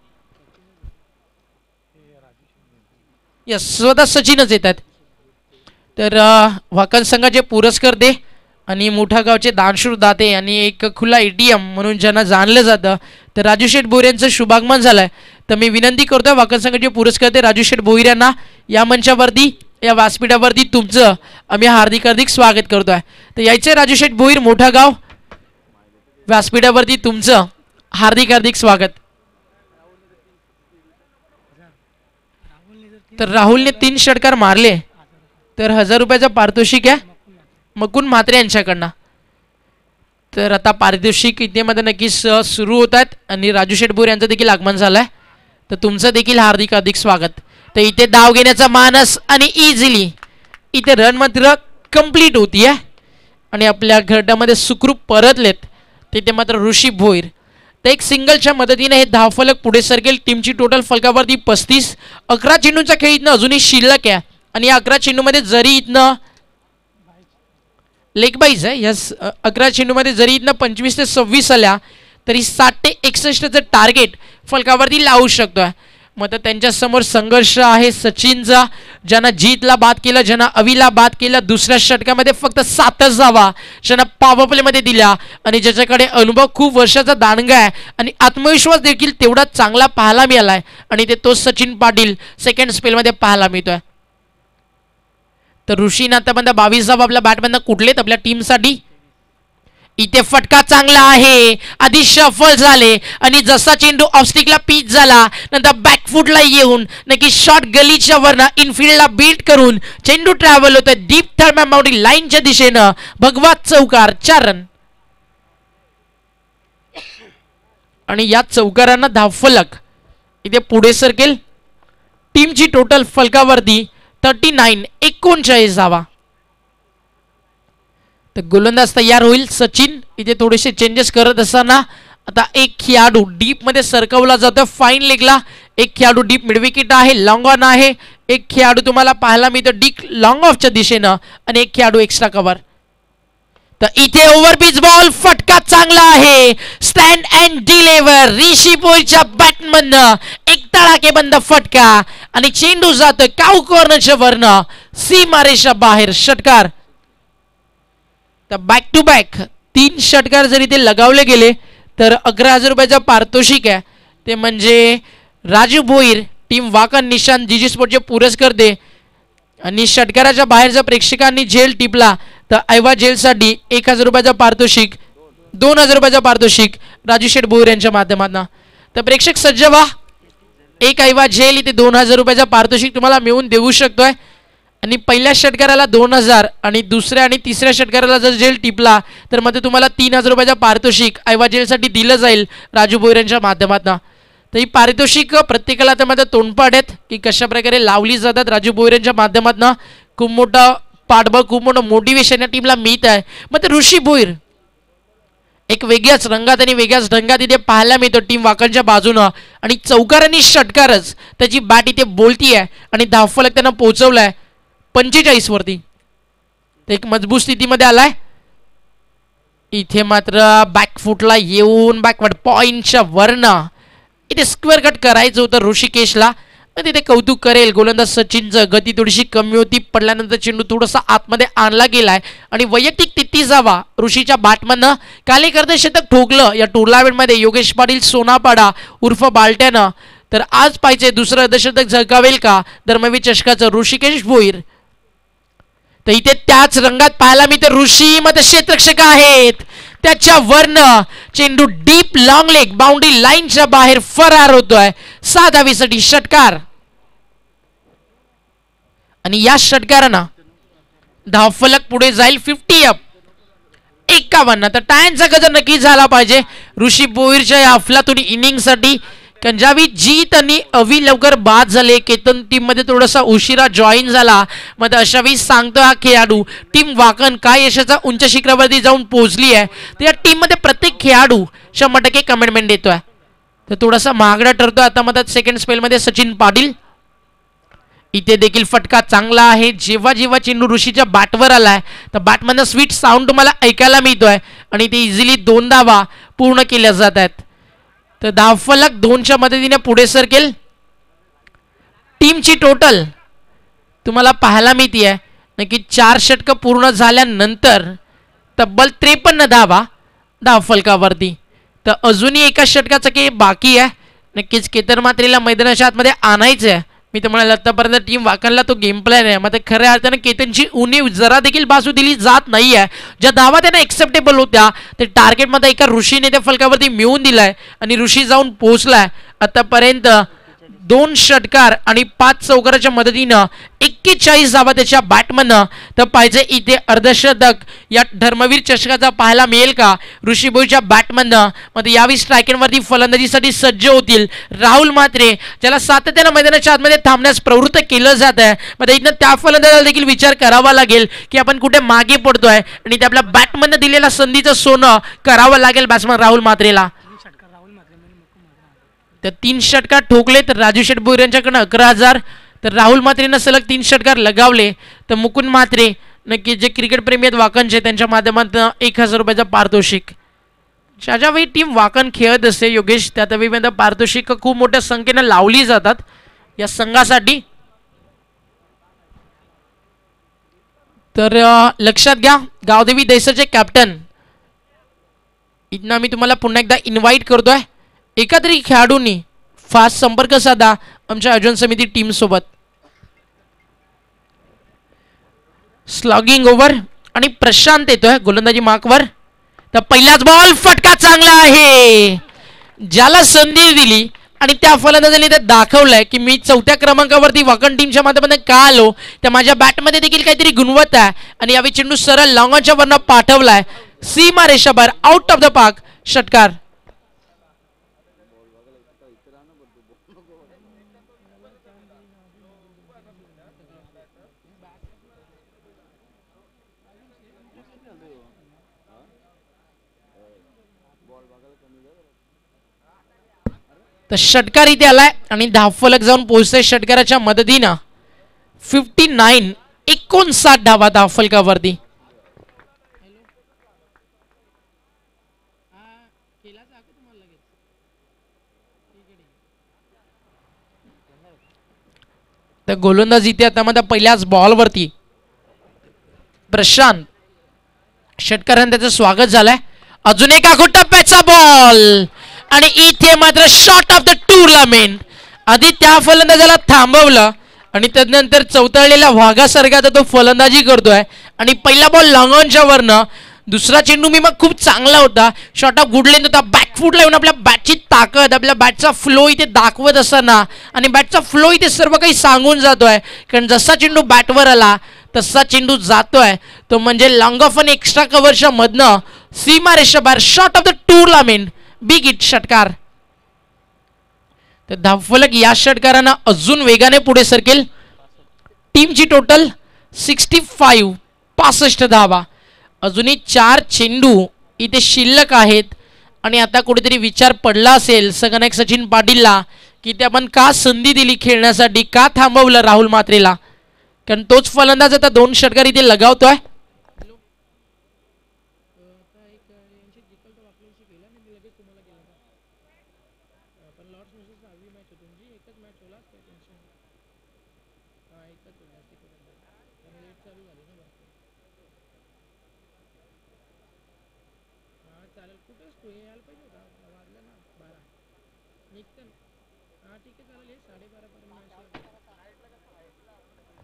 Speaker 1: यस स्वतः सचिनच येतात. तर वाकण संघाचे पुरस्कार दे आणि मोठा गावचे दानशूर दाते आणि एक खुला एटीएम म्हणून ज्यांना जाणलं जातं तर राजू शेठ भोईर यांचं शुभागमन झालं आहे. तर मी विनंती करतोय वाकण संघाचे पुरस्कार दे राजू शेठ भोईर यांना या मंचावरती या व्यासपीठावरती तुमचं आम्ही हार्दिक हार्दिक स्वागत करतोय. तर यायचं राजू शेठ भोईर मोठा गाव व्यासपीठावरती तुमचं हार्दिक हार्दिक स्वागत. तर राहुलने तीन षटकार मारले तर हजार रुपयाचं पारितोषिक आहे मुकुंद म्हात्रे यांच्याकडनं. तर आता पारितोषिक इथेमध्ये नक्कीच सुरू होत आहेत आणि राजू शेठ भोईर यांचं देखील आगमन झालं आहे. तर तुमचं देखील हार्दिक हार्दिक स्वागत. तर इथे डाव घेण्याचा मानस आणि इझिली इथे रन मात्र कंप्लीट होती आहे आणि आपल्या घरट्यामध्ये सुखरूप परतलेत. तिथे मात्र ऋषी भोईर तर एक सिंगलच्या मदतीने हे दहा फलक पुढे सरकेल. टीमची टोटल फलकावरती पस्तीस. अकरा चेंडूंचा खेळ इथनं अजूनही शिल्लक आहे आणि या अकरा चेंडूमध्ये जरी इथनं लेग बाईज आहे यस अकरा चेंडूमध्ये जरी इथनं पंचवीस ते सव्वीस आल्या तरी साठ ते एकसष्टचं टार्गेट फलकावरती लावू शकतोय. मग तर त्यांच्यासमोर संघर्ष आहे सचिनचा. ज्यांना जीतला बाद केलं ज्यांना अविला बाद केलं दुसऱ्या षटकामध्ये फक्त सातच धावा ज्यांना पॉवर प्लेमध्ये दिल्या आणि ज्याच्याकडे अनुभव खूप वर्षाचा दांडगा आहे आणि आत्मविश्वास देखील तेवढा चांगला पाहायला मिळाला आहे आणि ते तो सचिन पाटील सेकंड स्पेलमध्ये पाहायला मिळतोय. तर ऋषीनं आतापर्यंत बावीस धावा आपल्या बॅटमॅननं कुठलेत आपल्या टीमसाठी. इथे फटका चांगला आहे आधी शफल झाले आणि जसा चेंडू ऑफस्टिकला पिच झाला नंतर बॅकफुटला येऊन नक्की शॉट गलीच्या वरनं इनफिल्डला बीट करून चेंडू ट्रॅव्हल होतोय डीप थर्ड बाउंड्री लाईनच्या दिशेनं. भगवा चौकार चार रन आणि या चौकारांना धावफलक इथे पुढे सरकेल. टीमची टोटल फलकावरती थर्टी नाईन एकोणचाळीस धावा. तर गोलंदाज तयार होईल सचिन. इथे थोडेसे चेंजेस करत असताना आता एक खेळाडू डीप मध्ये सरकवला जातो फाईन लेगला. एक खेळाडू डीप मिडविकेट आहे लॉंग ऑन आहे. एक खेळाडू तुम्हाला पाहायला मिळतो डीप लॉंग ऑफच्या दिशेनं आणि एक खेळाडू एक्स्ट्रा कव्हर. तर इथे ओव्हरपिच बॉल फटका चांगला आहे स्टँड अँड डिलिव्हर ऋषी भोईरच्या बॅटमननं एक तडाखेबंद फटका आणि चेंडू जातोय काऊ कॉर्नरच्या वरनं सीमारेषा बाहेर षटकार. तर बॅक टू बॅक तीन षटकार जरी ते लगावले गेले तर अकरा हजार रुपयाचा पारितोषिक आहे. ते म्हणजे राजू भोईर टीम वाकण निशांत जीजी स्पोर्टचे पुरस्कार दे आणि षटकाराच्या बाहेर जर प्रेक्षकांनी झेल टिपला तर ऐवा जेलसाठी एक हजार रुपयाचा पारितोषिक दोन हजार रुपयाचा पारितोषिक राजू शेठ भोईर यांच्या माध्यमातून. तर प्रेक्षक सज्ज व्हा. एक ऐवा जेल इथे दोन हजार रुपयाचा पारितोषिक तुम्हाला मिळवून देऊ शकतोय आणि पहिल्या षटकाराला दोन हजार आणि दुसऱ्या आणि तिसऱ्या षटकाराला जर जेल टिपला तर मग तुम्हाला तीन हजार रुपयाचा पारितोषिक ऐवा जेलसाठी दिलं जाईल राजू भोईर यांच्या माध्यमातून. तर ही पारितोषिक प्रत्येकाला तर माझं तोंडपाठ आहेत की कशा प्रकारे लावली जातात राजू भोईर यांच्या माध्यमातून. खूप मोठा पाठबळ खूप मोठं मोटिवेशन या टीमला मिळत आहे. मग ते ऋषी भोईर एक वेगळ्याच रंगात आणि वेगळ्याच ढंगात इथे पाहायला मिळतो टीम वाकणच्या बाजूनं आणि चौकार आणि षटकारच त्याची बॅट इथे बोलती आहे आणि धावफलक त्यांना पोहोचवलाय पंचेचाळीस वरती. एक मजबूत स्थितीमध्ये आलाय. इथे मात्र बॅकफुटला येऊन बॅकवर्ड पॉइंटच्या वरनं इथे स्क्वेअर कट करायचं होतं ऋषिकेशला. तिथे कौतुक करेल गोलंदाज सचिनचं. गती थोडीशी कमी होती पडल्यानंतर चेंडू थोडासा आतमध्ये आणला गेलाय आणि वैयक्तिक तेहतीस धावा ऋषीच्या बॅटमननं काले करते शतक ठोकलं या टुर्नामेंटमध्ये योगेश पाटील सोनापाडा उर्फ बालट्यानं. तर आज पाहिजे दुसरं अर्धशतक झळकावेल का धर्मवीर चषकाचं ऋषिकेश भोईर. तर इथे त्याच रंगात पाहायला मी तर ऋषी मध्ये क्षेत्ररक्षक आहेत त्याच्यावरनं चेंडू डीप लॉंग लेग बाउंड्री लाईनच्या बाहेर फरार होतोय. सहा धावेसाठी षटकार आणि या षटकारानं धावफलक पुढे जाईल फिफ्टी अप एक्कावन्न. तर टाळ्यांचा गजर नक्की झाला पाहिजे ऋषी भोईरच्या या अफलातून इनिंगसाठी. कारण ज्यावेळी जीत आणि अवी लवकर बाद झाले, केतन टीम मध्ये थोडासा उशिरा जॉईन झाला, मग अशा वेळी सांगतो हा खेळाडू टीम वाकण काय यशाचा उंच शिखरावरती जाऊन पोहोचली आहे. तर या टीम मध्ये प्रत्येक खेळाडू शंभर टक्के कमिटमेंट देतोय. तर थोडासा महागडा ठरतोय आता मधात सेकंड स्पेल मध्ये सचिन पाटील. इथे देखील फटका चांगला आहे. जेव्हा जेव्हा चेंडू ऋषीच्या बॅटवर आलाय तर बॅटमधनं स्वीट साऊंड तुम्हाला ऐकायला मिळतोय आणि ते इझिली दोन धावा पूर्ण केल्या जात आहेत. तर धावफलक दोनच्या मदतीने पुढे सरकेल. टीमची टोटल तुम्हाला पाहायला मिळते आहे नक्की चार षटकं पूर्ण झाल्यानंतर तब्बल त्रेपन्न धावा धावफलकावरती. तर अजूनही एका षटकाचं की बाकी आहे. नक्कीच केतन मात्रेला मैदानाच्या आतमध्ये आणायचं आहे. मी तर म्हणाल आतापर्यंत टीम वाकणला तो गेम प्लॅन आहे. मग खऱ्या अर्थानं केतनची उणीव जरा देखील बाजू दिली जात नाही आहे. ज्या धावा त्यांना एक्सेप्टेबल होत्या ते टार्गेटमध्ये एका ऋषीने त्या फलकावरती मिळवून दिलाय आणि ऋषी जाऊन पोहोचलाय. आतापर्यंत दोन षटकार आणि पाच चौकाराच्या मदतीनं एक्केचाळीस धावा त्याच्या बॅटमधनं. तर पाहिजे इथे अर्धशतक या धर्मवीर चषकाचा पाहायला मिळेल का ऋषी भोईरच्या बॅटमधनं. मध्ये यावेळी स्ट्रायकरवरती फलंदाजीसाठी सज्ज होतील राहुल म्हात्रे, ज्याला सातत्यानं मैदानाच्या आतमध्ये थांबण्यास प्रवृत्त केलं जात आहे. मध्ये इथनं त्या फलंदाजाला देखील विचार करावा लागेल की आपण कुठे मागे पडतोय आणि ते आपल्या बॅटमधनं दिलेल्या संधीचं सोनं करावं लागेल बॅट्समन राहुल म्हात्रेला. तर तीन षटकार ठोकले तर राजू शेठ भोईर यांच्याकडनं अकरा हजार. तर राहुल म्हात्रेनं सलग तीन षटकार लगावले तर मुकुंद म्हात्रे नक्की जे क्रिकेट प्रेमी आहेत वाकणचे त्यांच्या माध्यमातून एक हजार रुपयाचं पारितोषिक. ज्या वेळी टीम वाकण खेळत असते योगेश त्या वेळी पारितोषिक खूप मोठ्या संख्येनं लावली जातात या संघासाठी. तर लक्षात घ्या गावदेवी देसाचे कॅप्टन इथनं मी तुम्हाला पुन्हा एकदा इन्व्हाइट करतोय. एका तरी खेळाडूंनी फास्ट संपर्क साधा आमच्या आयोजन समिती टीम सोबत. स्लॉगिंग ओव्हर आणि प्रशांत येतोय गोलंदाजी मार्कवर. तर पहिलाच बॉल फटका चांगला आहे. ज्याला संधी दिली आणि त्या फलंदाजाने ते दाखवलंय की मी चौथ्या क्रमांकावरती वाकण टीमच्या माध्यमातून का आलो तर माझ्या बॅटमध्ये देखील काहीतरी गुणवत्ता आहे. आणि यावेळी चेंडू सरळ लॉंगॉनच्या वरनं पाठवलाय सीमा रेषाबाहेर आउट ऑफ द पार्क षटकार. तर षटकार इथे आलाय आणि धावफलक जाऊन पोहोचतोय षटकाराच्या मदतीनं. फिफ्टी नाईन एकोणसाठ धावा धावफलकावरती. तर गोलंदाज इथे आता मध्ये पहिल्याच बॉलवरती प्रशांत षटकाराने त्याचं स्वागत झालंय. अजून एक आखो टप्प्याचा बॉल आणि इथे मात्र शॉट ऑफ द टुर्नामेंट. आधी त्या फलंदाजाला थांबवलं आणि त्यानंतर चौतळलेल्या वाघासारखा तो फलंदाजी करतोय आणि पहिला बॉल लॉंगॉनच्या वरनं. दुसरा चेंडू मी मग खूप चांगला होता. शॉट ऑफ गुड लेंथ होता. बॅकफूटला येऊन आपल्या बॅटची ताकद आपल्या बॅटचा फ्लो इथे दाखवत असताना आणि बॅटचा फ्लो इथे सर्व काही सांगून जातोय. कारण जसा चेंडू बॅटवर आला तसा चेंडू जातोय तो म्हणजे लॉंग ऑफ आणि एक्स्ट्रा कव्हरच्या मधनं सीमा रेषा बाहेर shot of the tournament big hit षटकार. तर धावफलक या षटकारानं अजून वेगाने पुढे सरकेल. टीमची टोटल सिक्स्टी फाईव्ह पासष्ट धावा. अजूनही चार चेंडू इथे शिल्लक आहेत आणि आता कुठेतरी विचार पडला असेल संघनायक सचिन पाटीलला की ते आपण का संधी दिली खेळण्यासाठी, का थांबवलं राहुल म्हात्रेला. कारण तोच फलंदाज आता दोन षटकार इथे लगावतोय.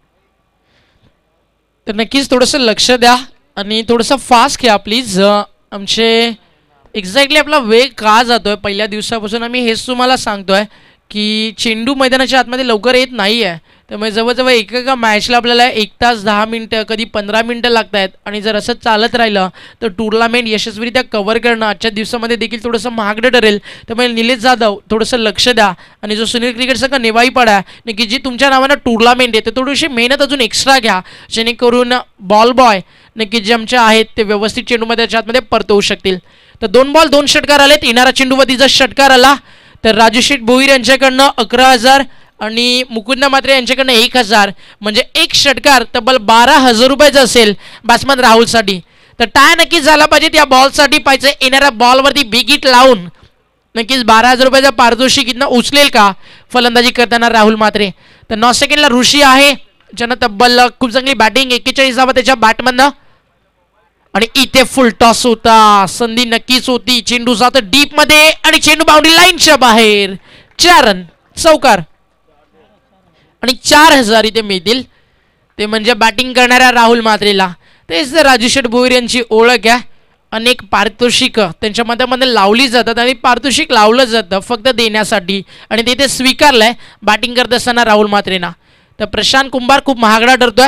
Speaker 1: तर नक्कीच थोडंसं लक्ष द्या आणि थोडंसं फास्ट खेळा प्लीज. आमचे एक्झॅक्टली आपला वेळ का जातोय पहिल्या दिवसापासून आम्ही हेच तुम्हाला सांगतोय की चेंडू मैदानाच्या आतमध्ये लवकर येत नाही आहे. त्यामुळे जवळजवळ एकेका मॅचला आपल्याला एक तास दहा मिनटं कधी पंधरा मिनटं लागत आहेत आणि जर असं चालत राहिलं तर टुर्नामेंट यशस्वीरित्या कव्हर करणं आजच्या दिवसामध्ये देखील थोडंसं महागडं ठरेल. त्यामुळे निलेश जाधव थोडंसं लक्ष द्या आणि जो सुनील क्रिकेट संघ नेवाई पाडा नक्की जी तुमच्या नावानं टुर्नामेंट आहे तर थोडीशी मेहनत अजून एक्स्ट्रा घ्या जेणेकरून बॉल बॉय नक्की जे आमचे आहेत ते व्यवस्थित चेंडूमध्ये आतमध्ये परतवू शकतील. तर दोन बॉल दोन षटकार आलेत. येणारा चेंडूवरतीचा षटकार आला तर राजूशेठ भोईर यांच्याकडनं अकरा हजार आणि मुकुंद मात्रे यांच्याकडनं एक हजार म्हणजे एक षटकार तब्बल बारा हजार रुपयाचा असेल बॅट्समन राहुलसाठी. तर टाय नक्कीच झाला पाहिजे त्या बॉलसाठी पाहिजे. येणाऱ्या बॉलवरती बिग हिट लावून नक्कीच बारा हजार रुपयाचा पारितोषिक इथनं उचलेल का फलंदाजी करताना राहुल मात्रे. तर नऊ सेकंडला ऋषी आहे ज्यानं तब्बल खूप चांगली बॅटिंग एक्केचाळीस धावा त्याच्या बॅटमधनं आणि इथे फुल टॉस होता. संधी नक्कीच होती. चेंडू जातो डीप मध्ये आणि चेंडू बाउंड्री लाईनच्या बाहेर. चार रन चौकार आणि चार हजार इथे मिळतील ते म्हणजे बॅटिंग करणाऱ्या राहुल मात्रेला. तेच जर राजूशेठ भोईर यांची ओळख आहे. अनेक पारितोषिक त्यांच्या मतामध्ये लावली जातात आणि पारितोषिक लावलं जातं फक्त देण्यासाठी आणि ते ते स्वीकारलंय बॅटिंग करत असताना राहुल मात्रेना. तर प्रशांत कुंभार खूप महागडा ठरतोय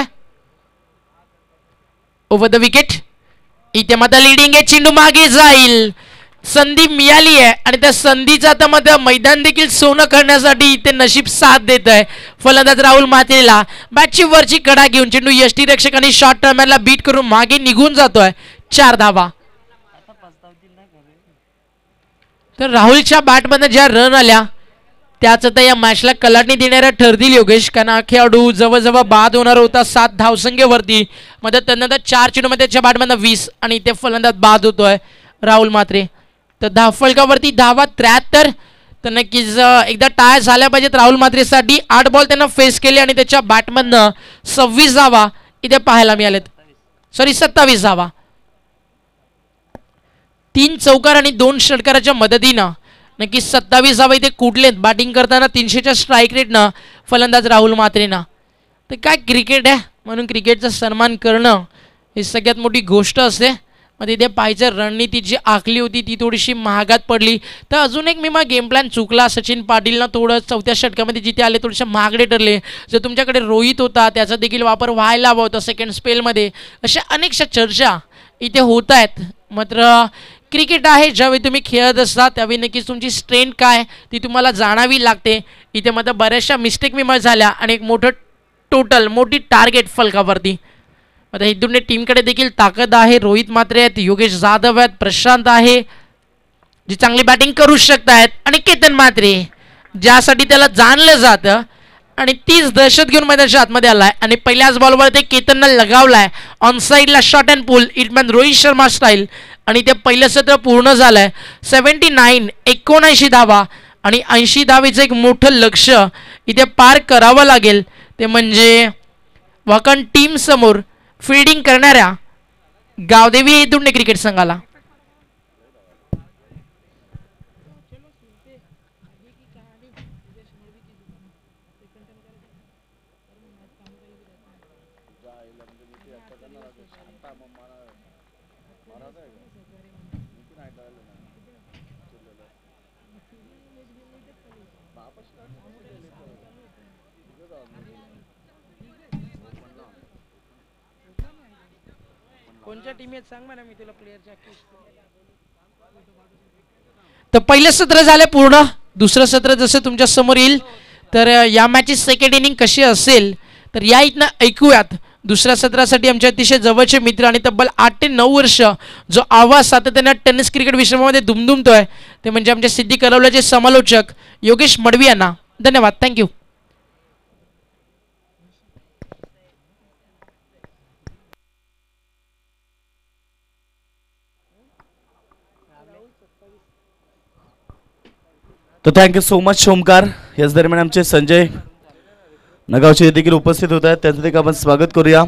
Speaker 1: ओव्हर द विकेट. इथे मात्र लिडिंग आहे. चेंडू मागे जाईल. संधी मिळाली आहे आणि त्या संधीचं आता मात्र मैदान देखील सोनं करण्यासाठी इथे नशीब साथ देत आहे फलंदाज राहुल मात्रेला. बॅटची वरची कडा घेऊन चेंडू यष्टीरक्षकांनी शॉर्ट टर्मरला बीट करून मागे निघून जातोय. चार धावा. तर राहुलच्या बॅटमधनं ज्या रन आल्या त्याच आता या मॅचला कलाटणी देणाऱ्या ठरतील योगेश. कारण हा खेळाडू जवळजवळ बाद होणार होता सात धावसंख्येवरती मध्ये त्यानंतर चार चेंडूमध्ये त्याच्या बॅटमधनं वीस आणि इथे फलंदाज बाद होतोय राहुल मात्रे. तर धावफलकावरती धावा त्र्याहत्तर. तर नक्कीच एकदा टाय झाल्या पाहिजेत राहुल मात्रेसाठी. आठ बॉल त्यांना फेस केले आणि त्याच्या बॅटमधनं सव्वीस धावा इथे पाहायला मिळालेत. सॉरी सत्तावीस धावा. तीन चौकार आणि दोन षटकाराच्या मदतीनं नक्की सत्तावीस धावा इथे कुठलेत बॅटिंग करताना तीनशेच्या स्ट्राईक रेटनं फलंदाज राहुल मात्रेना. तर काय क्रिकेट आहे म्हणून क्रिकेटचा सन्मान करणं ही सगळ्यात मोठी गोष्ट असते. मग तिथे पाहायचं रणनीती जी आखली होती ती थोडीशी महागात पडली. तर अजून एक मी मग गेम प्लॅन चुकला. सचिन पाटीलनं थोडं चौथ्या षटकामध्ये जिथे आले थोडेसे महागडे ठरले. जर तुमच्याकडे रोहित होता त्याचा देखील वापर व्हायला हवा होता सेकंड स्पेलमध्ये. अशा अनेकशा चर्चा इथे होत आहेत. मात्र क्रिकेट आहे ज्यावेळी तुम्ही खेळत असता त्यावेळी नक्कीच तुमची स्ट्रेंथ काय ती तुम्हाला जाणावी लागते. इथे मात्र बऱ्याचशा मिस्टेक मी झाल्या आणि एक मोठं टोटल मोठी टार्गेट फलकावरती. आता इथून टीमकडे देखील ताकद आहे. रोहित मात्रे आहेत, योगेश जाधव आहेत, प्रशांत आहे जी चांगली बॅटिंग करू शकतायत आणि केतन मात्रे ज्यासाठी त्याला जाणलं जातं आणि तीच दहशत घेऊन मैदानाच्या आतमध्ये आलाय आणि पहिल्याच बॉलवर ते केतनला लगावलाय ऑन साईडला shot and pull hitman Rohit Sharma style आणि ते पहिलं सत्र पूर्ण झालंय. सेव्हन्टी नाईन एकोणऐंशी धावा आणि ऐंशी धावेचं एक मोठं लक्ष इथे पार करावं लागेल. ते म्हणजे वाकण टीम समोर फिल्डिंग करणाऱ्या गावदेवी येथुंडे क्रिकेट संघाला. कोणत्या टीमेत सांग म्हणा मी तुला प्लेयरच्या. तर पहिलं सत्र झालं पूर्ण. दुसरं सत्र जसं तुमच्या समोर येईल तर या मॅचची सेकंड इनिंग कशी असेल तर या इथनं ऐकूयात. दुसऱ्या सत्रासाठी आमचे अतिशय जवळचे मित्र आणि तब्बल आठ ते नऊ वर्ष जो आवाज सातत्याने टेनिस क्रिकेट विश्वामध्ये दुमदुमतोय ते म्हणजे आमच्या सिद्धी करवल्याचे समालोचक योगेश मडवी यांना धन्यवाद. थँक्यू.
Speaker 2: तो थँक्यू सो मच ओमकार. याच दरम्यान आमचे संजय नगावचे देखील उपस्थित होत आहेत त्यांचं देखील आपण स्वागत करूया.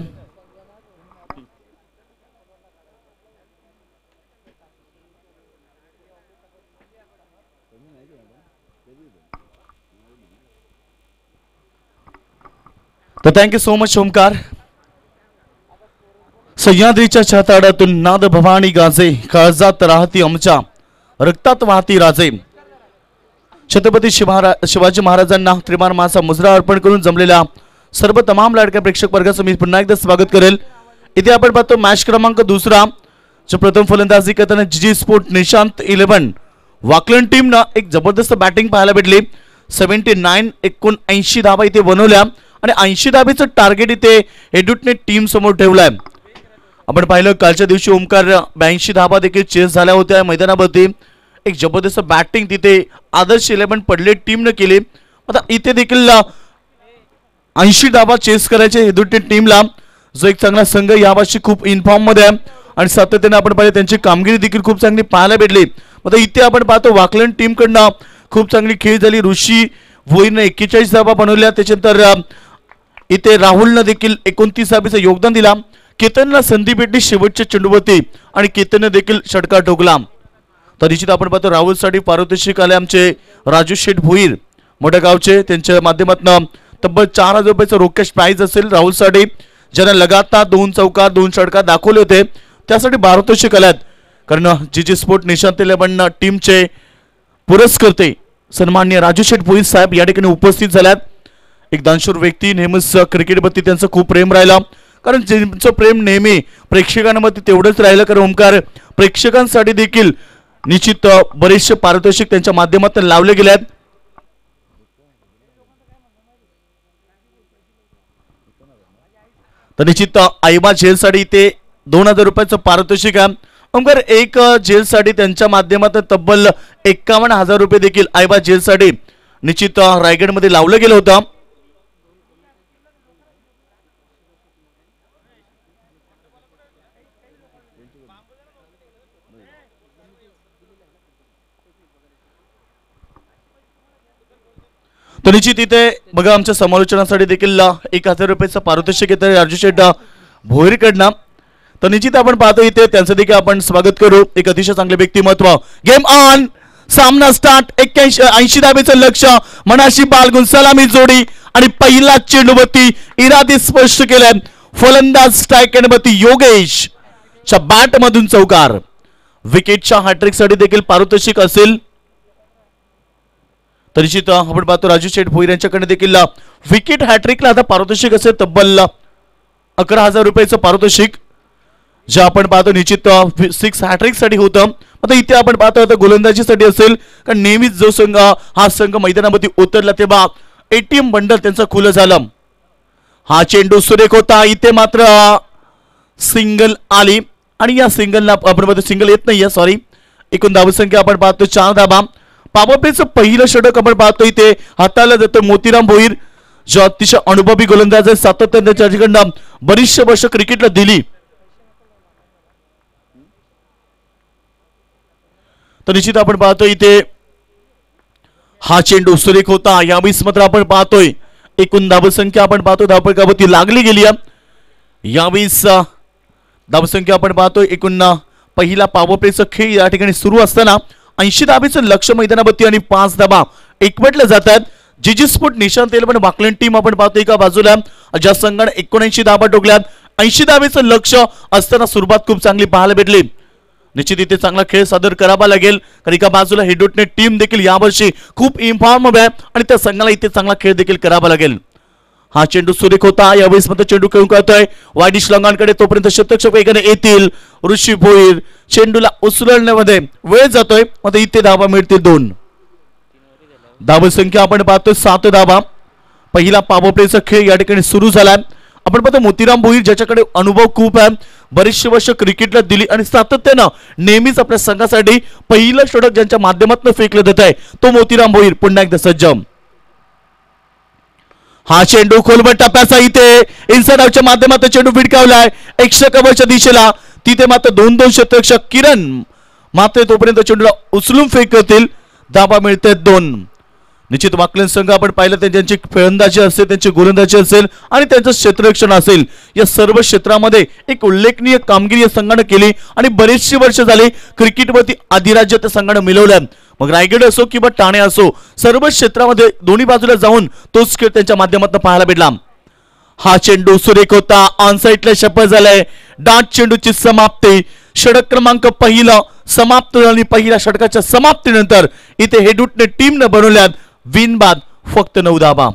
Speaker 2: तो थँक्यू सो मच ओमकार. सह्याद्रीच्या छाताडातून नाद भवानी गाजे, काळजात राहती आमच्या, रक्तात वाहती राजे. छत्रपती शिवहारा शिवाजी महाराजांना त्रिमान मासा मुजरा अर्पण करून जमलेल्या सर्व तमाम लाडक्या प्रेक्षक वर्गाचं मी पुन्हा एकदा स्वागत करेल. इथे आपण पाहतो मॅच क्रमांक दुसरा, जो प्रथम फलंदाजी करताना जीजी स्पोर्ट निशांत इलेव्हन वाकलन टीमनं एक जबरदस्त बॅटिंग पाहायला भेटली. सेव्हन्टी नाईन एकोणऐंशी धाबा इथे बनवल्या आणि ऐंशी धाबेचं टार्गेट इथे एडुटने टीम समोर ठेवलंय. आपण पाहिलं कालच्या दिवशी ओमकार ब्याऐंशी धाबा देखील चेस झाल्या होत्या मैदानावरती. एक जबरदस्त बॅटिंग तिथे आदर्श इलेव्हन पडले टीमनं केली. आता इथे देखील ऐंशी धाबा चेस करायचे एडुटने टीमला, जो एक चांगला संघ यावर्षी खूप इनफॉर्म मध्ये आहे आणि सातत्याने आपण पाहिलं त्यांची कामगिरी देखील खूप चांगली पाहायला भेटली. आता इथे आपण पाहतो वाकलन टीम कडनं खूप चांगली खेळ झाली. ऋषी भोईरने एक्केचाळीस धाबा बनवल्या. त्याच्यानंतर इथे राहुलनं देखील एकोणतीस धाबेचं योगदान दिला. केतनला संधी भेटली शेवटच्या चेंडूवरती आणि केतनने देखील षटकार ठोकला. तर निश्चित आपण पाहतो राहुलसाठी पारितोषिक आले आमचे राजू शेठ भोईर मोठ्या गावचे. त्यांच्या माध्यमातून तब्बल चार हजार रुपयाचं रोकॅश प्राइज असेल राहुलसाठी, ज्यांना लगातार दोन चौकार दोन षटकार दाखवले होते त्यासाठी पारितोषिक आल्यात. कारण जीजी स्पोर्ट निशांत इलेव्हन टीमचे पुरस्कर्ते सन्माननीय राजू शेठ भोईर साहेब या ठिकाणी उपस्थित झाल्यात. एक दानशूर व्यक्ती, नेहमीच क्रिकेटवरती त्यांचं खूप प्रेम राहिलं, कारण ज्यांचं प्रेम नेहमी प्रेक्षकांमध्ये तेवढंच राहिलं. कारण ओमकार प्रेक्षकांसाठी देखील निश्चित बरेचसे पारितोषिक त्यांच्या माध्यमातून लावले गेले आहेत. तर निश्चित आईबा जेलसाठी ते दोन हजार रुपयाचं पारितोषिक आहे. ओमकार एक जेलसाठी त्यांच्या माध्यमातून तब्बल एक्कावन्न हजार रुपये देखील आईबा जेलसाठी निश्चित रायगडमध्ये लावलं गेलं होतं. तर निश्चित इथे बघा आमच्या समालोचनासाठी देखील एक हजार रुपयाचं पारितोषिक येतं राजू शेठ भोईरकडनं. तर निश्चित आपण पाहतो इथे त्यांचं देखील आपण स्वागत करू. एक अतिशय चांगले व्यक्तिमत्व. गेम ऑन, सामना स्टार्ट. एक्क्याऐंशी ऐंशी धाबेचं लक्ष, मनाशी बालगुण सलामी जोडी आणि पहिला चेंडूवरती इरादे स्पष्ट केले. फलंदाज स्ट्राईक एंडवरती योगेश च्या बॅट मधून चौकार. विकेटच्या हॅट्रिक साठी देखील पारितोषिक असेल. तर निश्चित आपण पाहतो राजू शेठ भोईर यांच्याकडे देखील विकेट हॅट्रिकला आता पारितोषिक असेल तब्बल अकरा हजार रुपयाचं पारितोषिक, जे आपण पाहतो निश्चित सिक्स हॅट्रिक साठी होतं. आता इथे आपण पाहतो आता गोलंदाजीसाठी असेल, कारण नेहमीच जो संघ हा संघ मैदानामध्ये उतरला तेव्हा एटीएम बंडल त्यांचं खुलं झालं. हा चेंडू सुरेख होता. इथे मात्र सिंगल आली आणि या सिंगलला आपण पाहतो सिंगल येत नाहीये सॉरी. एकूण धावसंख्या आपण पाहतो चार धाबा. पावरप्लेचं पहिलं षटक आपण पाहतो इथे हाताला जातं मोतीराम भोईर, जो अतिशय अनुभवी गोलंदाज आहे. सातत्याने त्याच्याकडनं बरीचशे वर्ष क्रिकेटला दिली. तर निश्चित आपण पाहतो इथे हा चेंडू सुरेख होता. यावेळेस मात्र आपण पाहतोय एकूण धावसंख्या आपण पाहतो धावपळकावरती लागली गेली. यावेळेस धावसंख्या आपण पाहतोय एकूण पहिला पावरप्लेचा खेळ या ठिकाणी सुरू असताना ऐंशी धाबेचं लक्ष मैदानावरती आणि पाच धाबा एकवटल्या जातात. G G sport Nishant eleven Wakan team आपण पाहतो एका बाजूला, ज्या संघाने एकोणऐंशी धाबा ठोकल्यात. ऐंशी धाबेचं लक्ष असताना सुरुवात खूप चांगली पाहायला भेटली. निश्चित इथे चांगला खेळ सादर करावा लागेल, कारण एका बाजूला हेडोटने टीम देखील यावर्षी खूप इन्फॉर्म आहे आणि त्या संघाला इथे चांगला खेळ देखील करावा लागेल. हा चेंडू सुरेख होता. यावेळेस मात्र चेंडू खेळून कळतोय वायडिश लॉंगांकडे, तोपर्यंत शतक वेगाने येतील ऋषी भोईर. चेंडूला उचलण्यामध्ये वेळ जातोय. आता इथे धावा मिळतील दोन. धावसंख्या आपण पाहतोय सात धावा. पहिला पॉवर प्लेचा खेळ या ठिकाणी सुरू झालाय. आपण पाहतो मोतीराम भोईर, ज्याच्याकडे अनुभव खूप आहे, बरीचशी वर्ष क्रिकेटला दिली आणि सातत्यानं नेहमीच आपल्या संघासाठी पहिलं षटक ज्यांच्या माध्यमातून फेकलं जात आहे तो मोतीराम भोईर पुन्हा एकदा सज्ज. हा चेंडू खोलवर टप्प्याचा इथे इन्साइड आउटच्या माध्यमातून चेंडू भिडकावलाय एक्स्ट्रा कव्हरच्या दिशेला. तिथे मात्र दोन दोन शतक किरण मात्र तोपर्यंत चेंडूला उचलून फेक करतील. धाबा मिळते दोन. निश्चित वाकलन संघ आपण पाहिलं त्यांची फलंदाजी असेल, त्यांची गोलंदाजी असेल आणि त्यांचं क्षेत्ररक्षण असेल, या सर्व क्षेत्रामध्ये एक उल्लेखनीय कामगिरी या संघाने केली आणि बरेचशी वर्ष झाली क्रिकेटवरती अधिराज्य त्या संघाने मिळवलं. मग रायगड असो किंवा ठाणे असो, सर्व क्षेत्रामध्ये दोन्ही बाजूला जाऊन तोच खेळ त्यांच्या माध्यमातून पाहायला भेटला. हा चेंडू सुरेख होता. ऑन साइडला शपथ झालाय. डाट चेंडूची समाप्ती. षटक क्रमांक पहिला समाप्त झाली. पहिल्या षटकाच्या समाप्तीनंतर इथे हेडूटने टीमने बनवल्यात विन बाद फक्त नऊ धावा.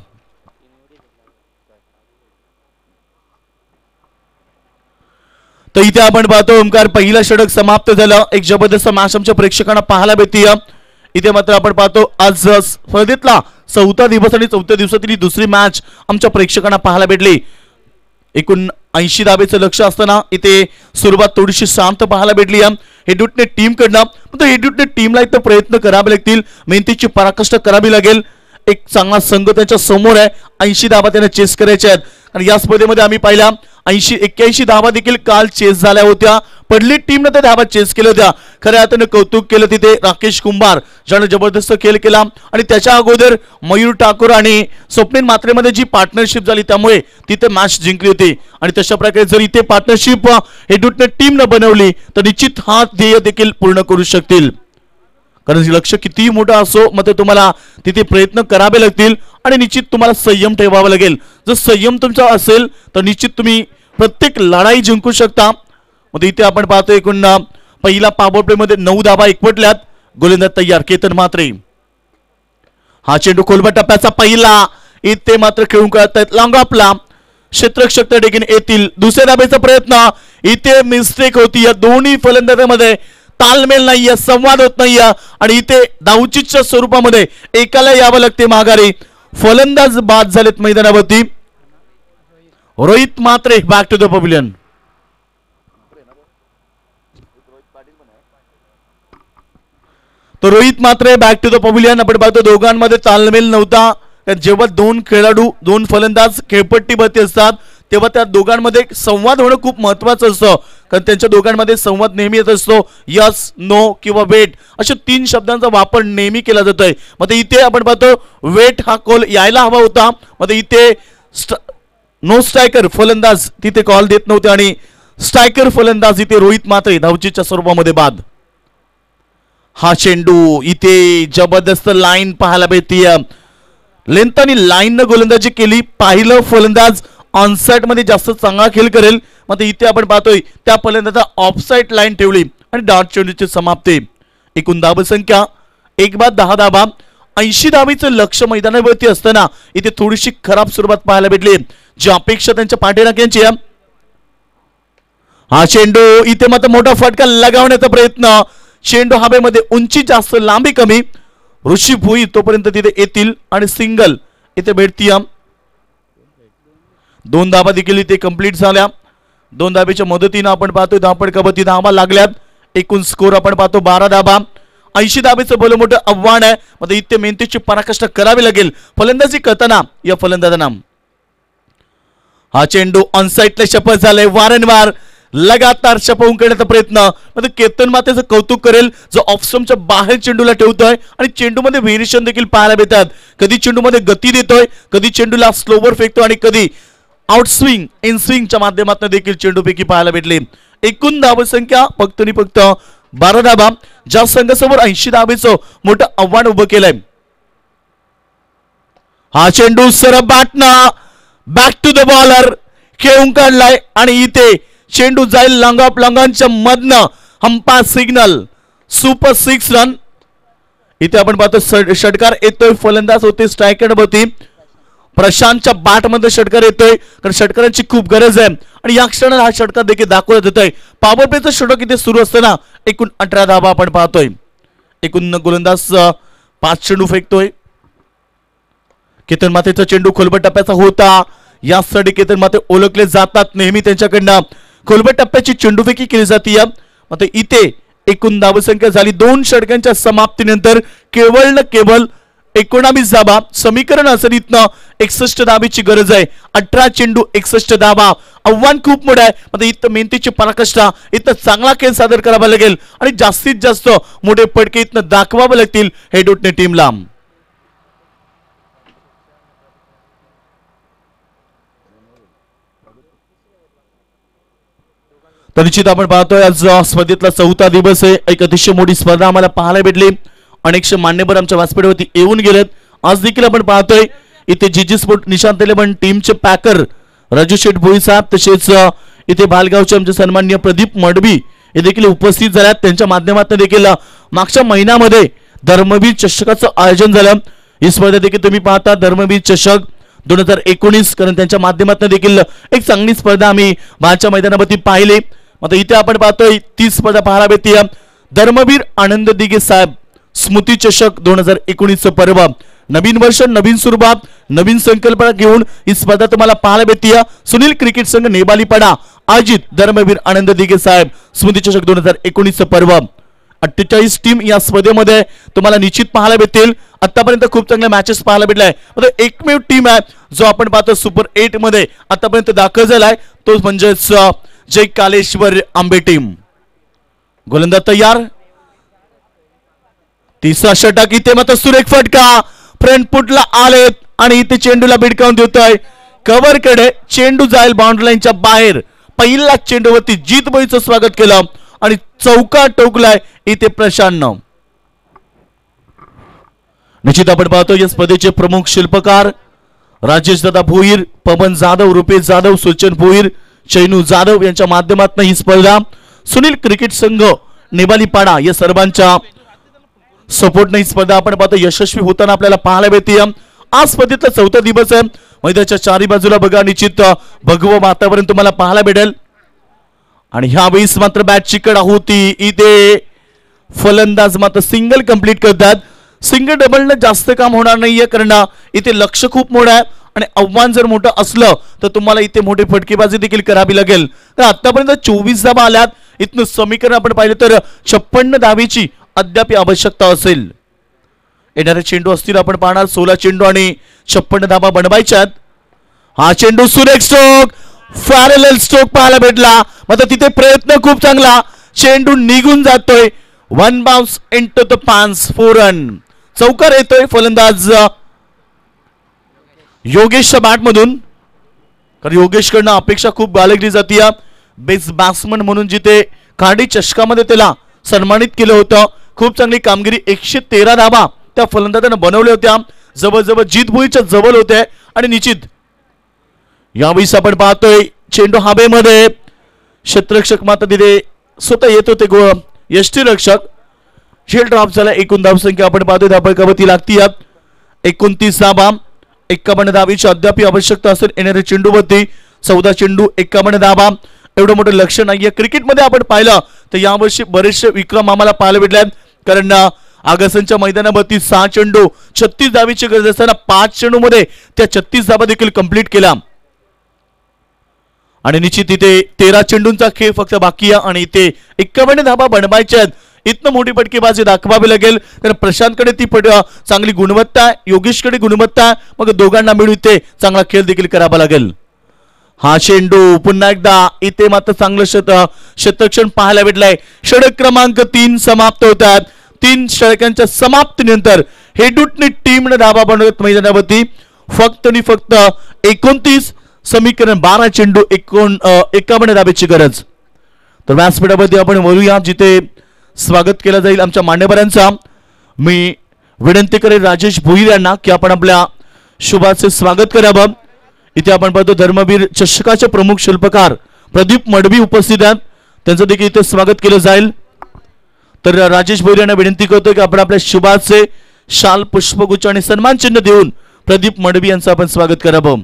Speaker 2: तर इथे आपण पाहतो ओमकार पहिला षटक समाप्त झालं. एक जबरदस्त मॅच आमच्या प्रेक्षकांना पाहायला भेटतीय. इथे मात्र आपण पाहतो आज स्पर्धेतला चौथा दिवस आणि चौथ्या दिवसातील दुसरी मॅच आमच्या प्रेक्षकांना पाहायला भेटली. एकूण ऐंशी धाबेचं लक्ष असताना इथे सुरुवात थोडीशी शांत पाहायला भेटली. हेडूटने टीम कडनं पण हेडूटने टीमला इथं प्रयत्न करावे लागतील. मेहनतीची पराकाष्ठा करावी लागेल. एक चांगला संघ त्यांच्या समोर आहे. ऐंशी धाबा त्यांना चेस करायच्या आहेत आणि या स्पर्धेमध्ये आम्ही पाहिला ऐंशी एक्क्याऐंशी धाबा देखील काल चेस झाल्या होत्या. पडली टीमने त्या धाबा चेस केल्या होत्या. खऱ्या अर्थानं कौतुक केलं तिथे राकेश कुंभार ज्याने जबरदस्त खेळ केला आणि त्याच्या अगोदर मयूर ठाकूर आणि स्वप्नील मात्रेमध्ये जी पार्टनरशिप झाली त्यामुळे तिथे मॅच जिंकली होती. आणि तशा प्रकारे जर इथे पार्टनरशिप हेडूटने टीमने बनवली तर निश्चित हा ध्येय देखील पूर्ण करू शकतील. कारण लक्ष कितीही मोठं असो मात्र तुम्हाला तिथे प्रयत्न करावे लागतील आणि निश्चित तुम्हाला संयम ठेवावा लागेल. जर संयम तुमचा असेल तर निश्चित तुम्ही प्रत्येक लढाई जिंकू शकता. मग इथे आपण पाहतो एकूण पहिला पॉवर प्ले मध्ये नऊ धाबा एकवटल्यात. गोलंदाज तयार केतन म्हात्रे. हा चेंडू खोलबट टप्प्याचा पहिला इथे मात्र खेळून कळत आहेत लांगापला क्षेत्ररक्षक त्या ठिकाणी येतील. दुसऱ्या धाब्याचा प्रयत्न इथे मिस्टेक होती. या दोन्ही फलंदाजांमध्ये तालमेल नाहीये, संवाद होत नाहीये आणि इथे धावचीच्या स्वरूपामध्ये एकाला यावं लागते माघारी. फलंदाज बाद झालेत मैदानावरती. Rohit Mhatre back to the pavilion. तो Rohit Mhatre back to the pavilion. आपण पाहतो दोघांमध्ये तालमेल नव्हता. जेव्हा दोन खेळाडू दोन फलंदाज खेळपट्टीवरती असतात तेव्हा त्या दोघांमध्ये संवाद होणं खूप महत्वाचं असतं. कारण त्यांच्या दोघांमध्ये संवाद नेहमी येत असतो. यस, नो किंवा वेट अशा तीन शब्दांचा वापर नेहमी केला जातोय. मग इथे आपण पाहतो वेट हा कॉल यायला हवा होता. मग इथे नो स्ट्रायकर फलंदाज तिथे कॉल देत नव्हते आणि स्ट्रायकर फलंदाज इथे रोहित मात्रे धावचीच्या स्वरूपामध्ये बाद. हा चेंडू इथे जबरदस्त लाईन पाहायला भेटतीये. लेंथ आणि लाईन न गोलंदाजी केली. पाहिलं फलंदाज ऑनसाइड मध्ये जास्त चांगला खेळ करेल. मग इथे आपण पाहतोय त्या फलंदाजा ऑफसाइड लाईन ठेवली आणि डाट चेंडूची समाप्ती. एकूण धाबा संख्या एक बाद दहा धाबा. ऐंशी धाबीचं लक्ष मैदानावरती असताना इथे थोडीशी खराब सुरुवात पाहायला भेटली जी अपेक्षा त्यांच्या पाठीराख्यांची. हा चेंडू इथे मात्र मोठा फटका लगावण्याचा प्रयत्न. चेंडू हवेमध्ये उंची जास्त लांबी कमी. ऋषी भुई तोपर्यंत तिथे येतील आणि सिंगल इथे भेटतीय. दोन धाबा देखील इथे कंप्लीट झाल्या. दोन धाब्याच्या मदतीनं आपण पाहतोय धावपडकावरती धाबा लागल्यात. एकूण स्कोर आपण पाहतो बारा धाबा. ऐंशी धाबेचं भलं मोठं आव्हान आहे. मध्ये इथे मेहनतीची पराकाष्ठा करावी लागेल फलंदाजी करताना या फलंदाजांना. हा चेंडू ऑनसाइडला शपथ झालाय. वारंवार लगातार शपवून करण्याचा प्रयत्न. म्हणजे केतन मातेचं कौतुक करेल जो ऑफस्टमच्या बाहेर चेंडूला ठेवतोय आणि चेंडूमध्ये व्हेरिएशन देखील पाहायला भेटतात. कधी चेंडूमध्ये गती देतोय, कधी चेंडूला स्लोवर फेकतो आणि कधी आउट स्विंग इन स्विंगच्या माध्यमातून देखील चेंडूपैकी पाहायला भेटले. एकूण धावा संख्या फक्त आणि फक्त बारा धाबा. ज्या संघासमोर ऐंशी धाबेचं मोठं आव्हान उभं केलंय. हा चेंडू सरब बॅटना बॅक टू द बॉलर खेळून काढलाय आणि इथे चेंडू जाईल लांगाप लांगांच्या मधनं. Umpire signal super six run. इथे आपण पाहतो षटकार येतोय. फलंदाज होते स्ट्रायकर होती. प्रशांतच्या बॅट मध्ये षटकार येतोय कारण षटकारांची खूप गरज आहे आणि या क्षणाला हा षटकार देखील दाखवण्यात येतोय. पॉवर प्लेचं षटक इथे सुरू असताना एकूण अठरा धावा आपण पाहतोय. एकूण गोलंदाज पाच चेंडू फेकतोय. केतन मातेचा चेंडू खोलबट टप्प्याचा होता. यासाठी केतन माते ओळखले जातात. नेहमी त्यांच्याकडनं खोलबट टप्प्याची चेंडूफेकी केली जाते. मात्र इथे एकूण धावसंख्या झाली दोन षटकांच्या समाप्तीनंतर केवळ न केवळ एकोणावीस धाबा. समीकरण असेल इथनं एकसष्ट धाबेची गरज आहे. अठरा चेंडू एकसष्ट धाबा. आव्हान खूप मोठं आहे. मात्र इथं मेहनतीची पराकाष्ठा इथं चांगला खेळ सादर करावा लागेल आणि जास्तीत जास्त मोठे फटके इथनं दाखवावे लागतील हेडूटने टीमला. तर निश्चित आपण पाहतोय आज स्पर्धेतला चौथा दिवस आहे. एक अतिशय मोठी स्पर्धा आम्हाला पाहायला भेटली. अनेकशे मान्यवर आमच्या व्यासपीठावरती येऊन गेलेत. आज देखील आपण पाहतोय इथे जीजी स्पोर्ट निशांत इलेव्हन टीमचे पॅकर राजू शेठ भोई साहेब तसेच इथे भालगावचे आमचे सन्माननीय प्रदीप मडवी हे देखील उपस्थित झाल्यात. त्यांच्या माध्यमातून देखील मागच्या महिन्यामध्ये धर्मवीर चषकाचं आयोजन झालं. ही स्पर्धा देखील तुम्ही पाहता धर्मवीर चषक दोन हजार एकोणीस, कारण त्यांच्या माध्यमातून देखील एक चांगली स्पर्धा आम्ही भालच्या मैदानावरती पाहिली. आता इथे आपण पाहतोय ती स्पर्धा पाहायला भेटते धर्मवीर आनंद दिघे साहेब स्मृती चषक दोन हजार एकोणीस पर्व. नवीन वर्ष नवीन सुरुवात नवीन संकल्पना घेऊन ही स्पर्धा तुम्हाला पाहायला भेटते. सुनील क्रिकेट संघ नेबालीपाडा आयोजित धर्मवीर आनंद दिघे साहेब स्मृती चषक दोन हजार एकोणीस पर्व. अठ्ठेचाळीस टीम या स्पर्धेमध्ये तुम्हाला निश्चित पाहायला भेटतील. आतापर्यंत खूप चांगल्या मॅचेस पाहायला भेटलाय. एकमेव टीम आहे जो आपण पाहतो सुपर एट मध्ये आतापर्यंत दाखल झालाय, तो म्हणजेच जय कालेश्वर आंबे टीम. गोलंदाज तयार. तिसरा षटक इथे मात्र सुरेख फटका फ्रंट फुटला आलेत आणि इथे चेंडूला भिडकावून देतोय कव्हर कडे. चेंडू जाईल बाउंड्री लाईनच्या बाहेर. पहिला चेंडूवरती जीत भोईचं स्वागत केलं आणि चौका टोकलाय इथे प्रशांत. निश्चित आपण पाहतो या स्पर्धेचे प्रमुख शिल्पकार राजेश दादा भोईर, पवन जाधव, रुपेश जाधव, सुचन भोईर, चैनू जाधव यांच्या माध्यमातून ही स्पर्धा सुनील क्रिकेट संघ नेबालीपाडा या सर्वांच्या सपोर्टने ही स्पर्धा आपण पाहतो यशस्वी होताना आपल्याला पाहायला मिळते. आज स्पर्धेतला चौथा दिवस आहे. मैदानाच्या चारी बाजूला बघा निश्चित भगवं वातावरण तुम्हाला पाहायला भेटेल. आणि ह्यावेळेस मात्र बॅट चिकट होती. इथे फलंदाज मात्र सिंगल कंप्लीट करतात. सिंगल डबलने जास्त काम होणार नाहीये, कारण इथे लक्ष खूप मोठं आहे आणि आव्हान जर मोठं असलं तर तुम्हाला इथे मोठी फटकेबाजी देखील करावी लागेल. तर आतापर्यंत चोवीस धावा आल्यात. इथनं समीकरण आपण पाहिलं तर छप्पन्न धावेची अद्याप आवश्यकता असेल. येणारे चेंडू असतील आपण पाहणार सोळा चेंडू आणि छप्पन्न धावा बनवायच्यात. हा चेंडू सुरेख स्ट्रोक फॅरेल स्ट्रोक पाहायला भेटला. मात्र तिथे प्रयत्न खूप चांगला. चेंडू निघून जातोय. One bounce into the fans four run. चौकार येतोय फलंदाज योगेशच्या बॅट मधून, कारण योगेशकडनं अपेक्षा खूप बाळगली जाते. बेस्ट बॅट्समन म्हणून जिथे खाडी चषकामध्ये त्याला सन्मानित केलं होतं. खूप चांगली कामगिरी. एकशे तेरा धावा त्या फलंदाजानं बनवल्या होत्या. जवळजवळ जीत भोईच्या जवळ होते. आणि निश्चित यावेळी आपण पाहतोय चेंडू हवेमध्ये. क्षेत्ररक्षक मात्र तिथे स्वतः येत होते गो यष्टीरक्षक. झेल ड्रॉप झाला. एकूण धावसंख्या आपण पाहतोय धावपळकावरती लागती एकोणतीस धावा. एक्कावन्न धावीची अद्याप आवश्यकता असेल येणाऱ्या चेंडूवरती. चौदा चेंडू एक्कावन्न धावा. एवढं मोठं लक्ष नाहीये. क्रिकेटमध्ये आपण पाहिलं तर यावर्षी बरेचसे विक्रम आम्हाला पाहायला भेटले, कारण आगसनच्या मैदानावरती सहा चेंडू छत्तीस धावीची गरज असताना पाच चेंडू मध्ये त्या छत्तीस धावा देखील कंप्लीट केला. आणि निश्चित इथे तेरा चेंडूंचा खेळ फक्त बाकी आहे आणि इथे एक्कावन्न धावा बनवायच्या आहेत. इतनं मोठी फटकेबाजी दाखवावी लागेल, कारण प्रशांतकडे ती पट चांगली गुणवत्ता आहे, योगेशकडे गुणवत्ता आहे. मग दोघांना मिळून इथे चांगला खेळ देखील करावा लागेल. हा चेंडू पुन्हा एकदा इथे मात्र चांगलं शत शतक्षण पाहायला भेटलाय. षटक क्रमांक तीन समाप्त होतात. तीन षटकांच्या समाप्तीनंतर हेडूटनी टीमने धावा बनवत मैदानावरती. फक्त आणि फक्त एकोणतीस समीकरण बारा चेंडू एकोण एकावन्न धावेची गरज. तर व्यासपीठावरती आपण वळूया जिथे स्वागत केलं जाईल आमच्या मान्यवरांचा. मी विनंती करेन राजेश भोईर यांना की आपण आपल्या शुभाचे स्वागत करावं. इथे आपण पाहतो धर्मवीर चषकाचे प्रमुख शिल्पकार प्रदीप मडवी उपस्थित आहेत. त्यांचं देखील इथे स्वागत केलं जाईल. तर राजेश भोईर यांना विनंती करतो की आपण आपल्या शुभाचे शाल पुष्पगुच्छ आणि सन्मान चिन्ह देऊन प्रदीप मडवी यांचं आपण स्वागत करावं.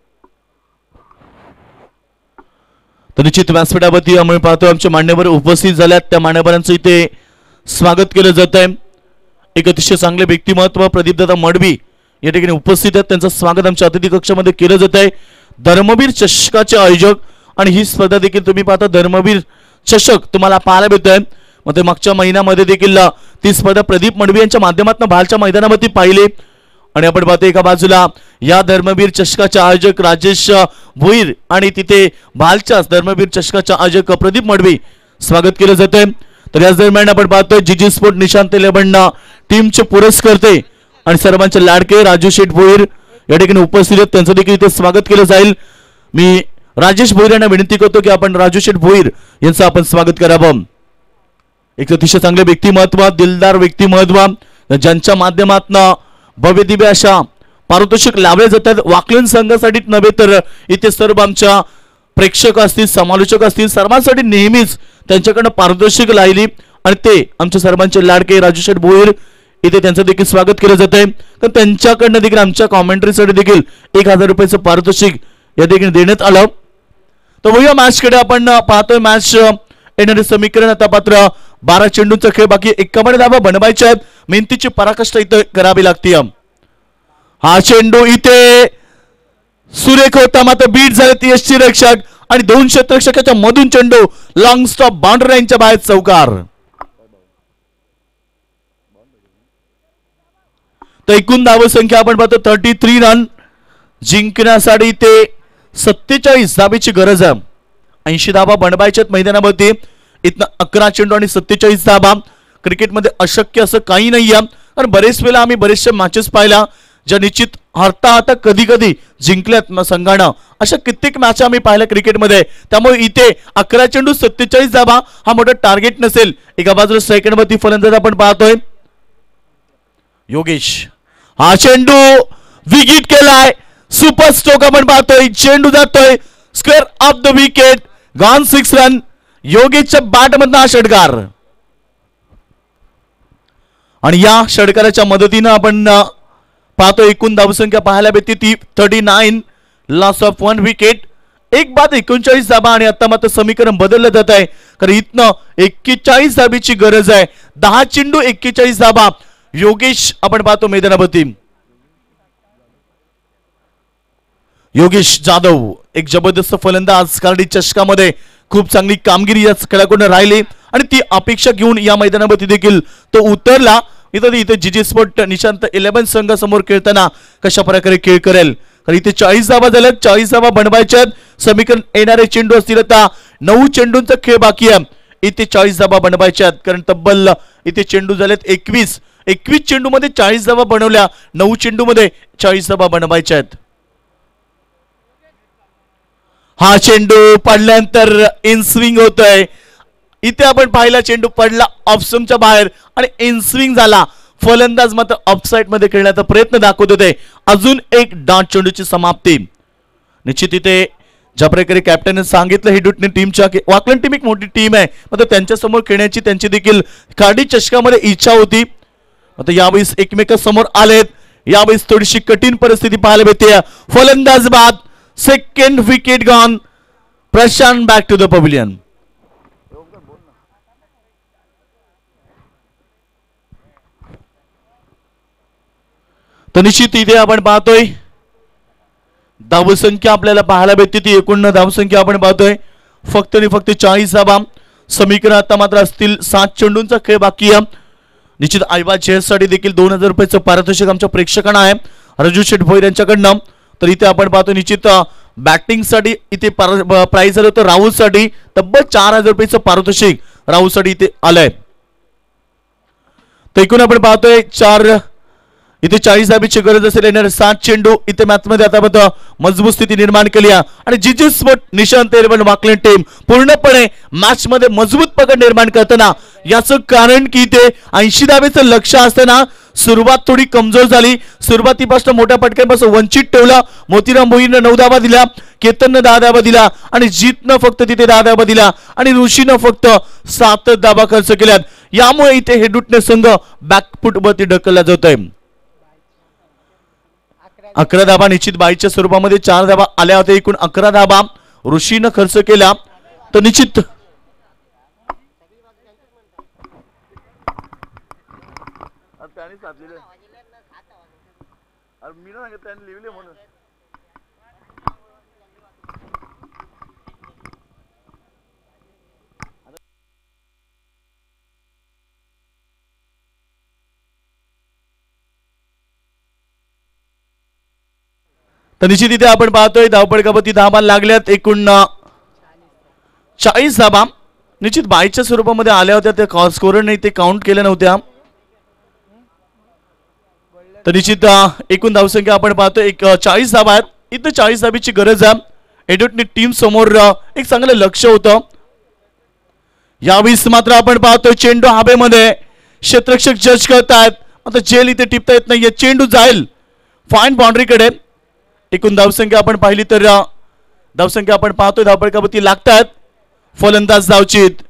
Speaker 2: तर निश्चित व्यासपीठावरती आम्ही पाहतो आमचे मान्यवर उपस्थित झाल्यात. त्या मान्यवरांचं इथे स्वागत केलं जात आहे. एक अतिशय चांगले व्यक्तिमत्व प्रदीपदादा मडवी या ठिकाणी उपस्थित आहेत. त्यांचं स्वागत आमच्या अतिथी कक्षामध्ये केलं जात आहे. धर्मवीर चषकाचे आयोजक आणि ही स्पर्धा देखील तुम्ही पाहता धर्मवीर चषक तुम्हाला पाहायला मिळतोय. मग ते मागच्या महिन्यामध्ये देखील ती स्पर्धा प्रदीप मडवी यांच्या माध्यमातून भालच्या मैदानावरती पाहिली. आणि आपण पाहतो एका बाजूला या धर्मवीर चषकाचे आयोजक राजेश भोईर आणि तिथे भालच्या धर्मवीर चषकाचे आयोजक प्रदीप मडवी स्वागत केलं जाते. तर याच दरम्यान आपण पाहतोय जीजी स्पोर्ट निशांत लेबन टीमचे पुरस्कर्ते आणि सर्वांचे लाडके राजू शेठ भोईर या ठिकाणी उपस्थित आहेत. त्यांचं देखील इथे स्वागत केलं जाईल. मी राजेश भोईर यांना विनंती करतो की आपण राजू शेठ भोईर यांचं आपण स्वागत करावं. एक अतिशय चांगले व्यक्तिमत्व, दिलदार व्यक्तिमत्व, ज्यांच्या माध्यमातून भव्य दिव्य अशा पारितोषिक लाभले जातात. वाकलन संघासाठी नव्हे तर इथे सर्व आमच्या प्रेक्षक असतील, समालोचक असतील, सर्वांसाठी नेहमीच त्यांच्याकडनं पारदर्शक राहिली आणि ते आमच्या सर्वांचे लाडके राजू शेठ भोईर इथे त्यांचं देखील स्वागत केलं जात आहे. तर त्यांच्याकडनं देखील आमच्या कॉमेंट्रीसाठी देखील एक हजार रुपयाचं पारितोषिक या देखील देण्यात आलं. तर वळूया मॅचकडे. आपण पाहतोय मॅच येणारे समीकरण. आता मात्र बारा चेंडूंचा खेळ बाकी, एक्कावन्न धावा बनवायच्या आहेत. मेहनतीची पराकाष्ठा इथे करावी लागते. हा चेंडू इथे सुरेख होता, मात्र बीट झाले यष्टी रक्षक आणि दोन क्षेत्ररक्षकाच्या मधून चेंडू लॉंग स्टॉप बाउंड्री लाईनच्या बाहेर चौकार. तर एकूण धाव संख्या आपण पाहतो थर्टी थ्री रन. जिंकण्यासाठी ते सत्तेचाळीस धावेची गरज आहे. ऐंशी धावा बनवायच्यात मैदानावरती. इथनं अकरा चेंडू आणि सत्तेचाळीस धावा. क्रिकेटमध्ये अशक्य असं काही नाही आहे. कारण बरेच वेळा आम्ही बरेचसे मॅचेस पाहिला ज्या निश्चित हरता हरता कधी कधी जिंकल्यात संघानं. अशा कित्येक मॅच आम्ही पाहिल्या क्रिकेटमध्ये. त्यामुळे इथे अकरा चेंडू सत्तेचाळीस धावा हा मोठा टार्गेट नसेल. एका बाजूला सेकंड वरती फलंदाज आपण पाहतोय योगेश. हा चेंडू विकेट केलाय. सुपर स्ट्रोक आपण पाहतोय. चेंडू जातोय square of the wicket. Gone six run. योगेशच्या बॅट मधनं हा षटकार आणि या षटकाराच्या मदतीनं आपण पाहतो एकूण धावसंख्या पाहायला भेटते ती thirty nine. Loss of one wicket. एक बाद एकोणचाळीस धाबा आणि आता मात्र समीकरण बदललं जात आहे. कारण इथनं एक्केचाळीस धाबीची गरज आहे. दहा चेंडू एक्केचाळीस धाबा. योगेश आपण पाहतो मैदानावरती. योगेश जाधव एक जबरदस्त फलंदाज. कार्डी चषकामध्ये खूप चांगली कामगिरी या खेळाकडून राहिली आणि ती अपेक्षा घेऊन या मैदानावरती देखील तो उतरला. इथं इथे जीजी स्पोर्ट निशांत इलेव्हन संघासमोर खेळताना कशा प्रकारे खेळ करेल. कारण इथे चाळीस धावा झाल्यात. चाळीस धावा बनवायच्यात. समीकरण येणारे चेंडू असतील आता नऊ चेंडूंचा खेळ बाकी आहे. इथे चाळीस धावा बनवायच्यात. कारण तब्बल इथे चेंडू झालेत एकवीस. एकवीस चेंडू मध्ये चाळीस धावा बनवल्या. नऊ चेंडू मध्ये चाळीस धावा बनवायच्या आहेत. हा चेंडू पडल्यानंतर इन स्विंग होतोय. इथे आपण पाहिला चेंडू पडला ऑफस्टंपच्या बाहेर आणि इन स्विंग झाला. फलंदाज मात्र ऑफसाईड मध्ये खेळण्याचा प्रयत्न दाखवत होते. अजून एक डॉट चेंडूची समाप्ती. निश्चित इथे ज्या प्रकारे कॅप्टनने सांगितलं हेडूटने टीमच्या वाकलन टीम एक मोठी टीम आहे, मात्र त्यांच्या समोर खेळण्याची त्यांची देखील कार्डी चषकामध्ये इच्छा होती. आता यावेळेस एकमेकांसमोर आलेत. यावेळेस थोडीशी कठीण परिस्थिती पाहायला मिळते. फलंदाज बाद. Second wicket gone. Prashant back to the pavilion. तर निश्चित इथे आपण पाहतोय धावसंख्या आपल्याला पाहायला भेटते ती एकूण धावसंख्या आपण पाहतोय फक्त आणि फक्त चाळीस धावा. समीकरण आता मात्र असतील सात चेंडूंचा खेळ बाकी आहे. निश्चित आयवा चेअरसाठी देखील दोन हजार रुपयाचं पारितोषिक आमच्या प्रेक्षकांना आहे राजू शेठ भोईर यांच्याकडनं. तर इथे आपण पाहतो निश्चित बॅटिंग साठी इथे प्राइज आलं होतं राहुलसाठी तब्बल चार हजार रुपयाचं पारितोषिक राहुलसाठी इथे आलंय. तर एकूण आपण पाहतोय चार इथे चाळीस धाबीची गरज असेल. येणारे सात चेंडू इथे मॅच मध्ये आता मजबूत स्थिती निर्माण केली आहे आणि G G sport Nishant eleven Wakan team पूर्णपणे मॅच मध्ये मजबूत पकड निर्माण करताना. याचं कारण की इथे ऐंशी धाबेचं लक्ष असताना सुरुवात थोडी कमजोर झाली. सुरुवातीपासून मोठ्या पटक्यांपासून वंचित ठेवला. मोतीराम भोईरनं नऊ धावा दिल्या. केतननं दहा धावा दिला आणि जीतनं फक्त तिथे दहा धावा दिला आणि ऋषीनं फक्त सात धावा खर्च केल्यात. यामुळे इथे हेडूटने संघ बॅकफुट वरती ढकलला जातोय. अकरा धाबा निश्चित बाईच्या स्वरूपामध्ये चार धाबा आल्या होत्या. एकूण अकरा धाबा ऋषीनं खर्च केला. तर निश्चित तर निश्चित इथे आपण पाहतोय धावपळकावरती धाबा लागल्यात. एकूण चाळीस धाबा निश्चित बाईच्या स्वरूपामध्ये आल्या होत्या. त्या स्कोररने ते काउंट केल्या नव्हत्या. तर निश्चित एकूण धावसंख्या आपण पाहतोय एक चाळीस धाबा आहेत. इथं चाळीस धाबीची गरज आहे. एडोटनी टीम समोर एक चांगलं लक्ष होतं. यावेळेस मात्र आपण पाहतोय चेंडू हवेमध्ये. क्षेत्ररक्षक जज करतायत. आता जेल इथे टिपता येत नाहीये. चेंडू जाईल फाईन बाउंड्रीकडे. एकूण धावसंख्या आपण पाहिली तर धावसंख्या आपण पाहतोय धावपळकावरती लागतात फलंदाज धावचित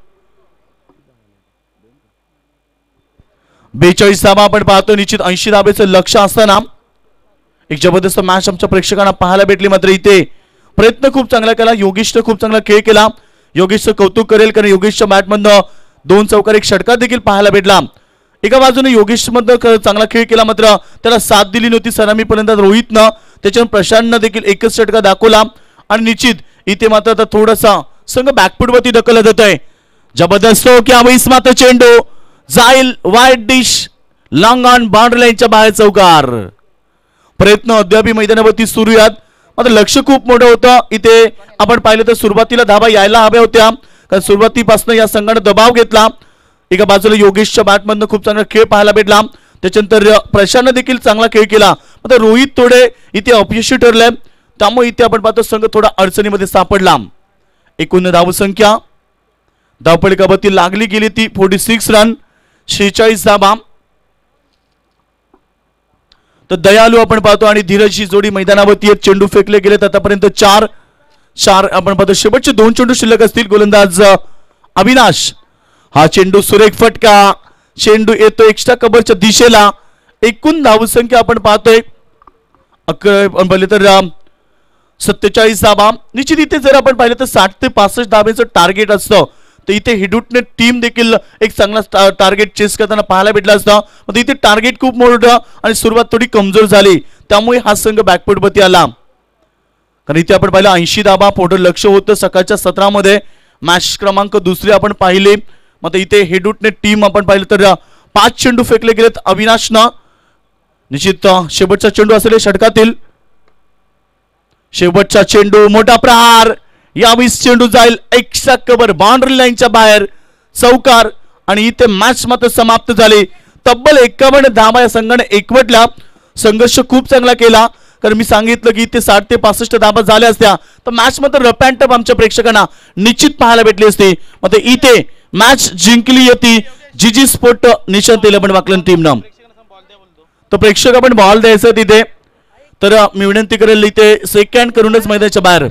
Speaker 2: बेचाळीस धावा आपण पाहतो निश्चित ऐंशी धाबेचं लक्ष असताना एक जबरदस्त मॅच आमच्या प्रेक्षकांना पाहायला भेटली मात्र इथे प्रयत्न खूप चांगला केला योगेशने खूप चांगला खेळ केला योगेशचं कौतुक करेल कारण योगेशच्या बॅटमधनं दोन चौकार एक षटकार देखील पाहायला भेटला एका बाजूने योगेश मधनं चांगला खेळ केला मात्र त्याला साथ दिली नव्हती सलामी फलंदाज रोहितनं त्याच्यावर प्रशांतनं देखील एकच षटकार दाखवला आणि निश्चित इथे मात्र आता थोडासा संघ बॅकफुटवरती ढकलला जात आहे जबरदस्त की आवेश मात्र चेंडू जाईल वाईट डिश लॉंग ऑन बाउंड्री लाईनच्या बाहेर चौकार प्रयत्न अद्याप मैदानावरती सुरू आहेत मात्र लक्ष खूप मोठं होतं इथे आपण पाहिलं तर सुरुवातीला धाबा यायला हव्या होत्या कारण सुरुवातीपासून या संघाने दबाव घेतला एका बाजूला योगेशच्या बॅटमधनं खूप चांगला खेळ पाहायला भेटला त्याच्यानंतर प्रशांतने देखील चांगला खेळ केला मात्र रोहित थोडे इथे अपयशी ठरले त्यामुळे इथे आपण पाहतो संघ थोडा अडचणीमध्ये सापडला एकूण धावसंख्या धावपळीकावरती लागली गेली ती फोर्टी सिक्स रन शेहेचाळीस धावा तर दयालू आपण पाहतो आणि धीरजची जोडी मैदानावरती एक चेंडू फेकले गेलेत आतापर्यंत चार चार आपण पाहतो शेवटचे दोन चेंडू शिल्लक असतील गोलंदाज अविनाश हा चेंडू सुरेख फटका चेंडू येतो एक्स्ट्रा कव्हरच्या दिशेला एकूण धावसंख्या आपण पाहतोय अकरा तर सत्तेचाळीस धावा निश्चित इथे जर आपण पाहिलं तर साठ ते पासष्ट धावेचं टार्गेट असतं तर इथे हिडूटने टीम देखील एक चांगला टार्गेट चेस करताना पाहायला भेटला असता पण इथे टार्गेट खूप मोठं आणि सुरुवात थोडी कमजोर झाली त्यामुळे हा संघ बॅकफुटवरती आला कारण इथे आपण पाहिलं ऐंशी धावा पुढे लक्ष होतं सकाळच्या सत्रामध्ये मॅच क्रमांक दुसरी आपण पाहिले मग इथे हेडूटने टीम आपण पाहिलं तर पाच चेंडू फेकले गेलेत अविनाशनं निश्चित शेवटचा चेंडू असेल षटकातील शेवटचा चेंडू मोठा प्रहार यावीस चेंडू जाईल एक्स्ट्रा कव्हर बाउंड्री लाईनच्या बाहेर चौकार आणि इथे मॅच मात्र समाप्त झाली तब्बल एकावन्न धावा या संघाने एकवटल्या संघर्ष खूप चांगला केला कारण मी सांगितलं की इथे साठ ते पासष्ट धावा झाल्या असत्या तर मॅच मात्र रप अँड टप आमच्या प्रेक्षकांना निश्चित पाहायला भेटली असती मग इथे मॅच जिंकली होती जीजी स्पोर्ट निशांत इलेव्हन वाकलन टीमनं तर प्रेक्षक आपण बॉल द्यायचं तिथे तर मी विनंती करेल इथे सेकंड करूनच मैदानाच्या बाहेर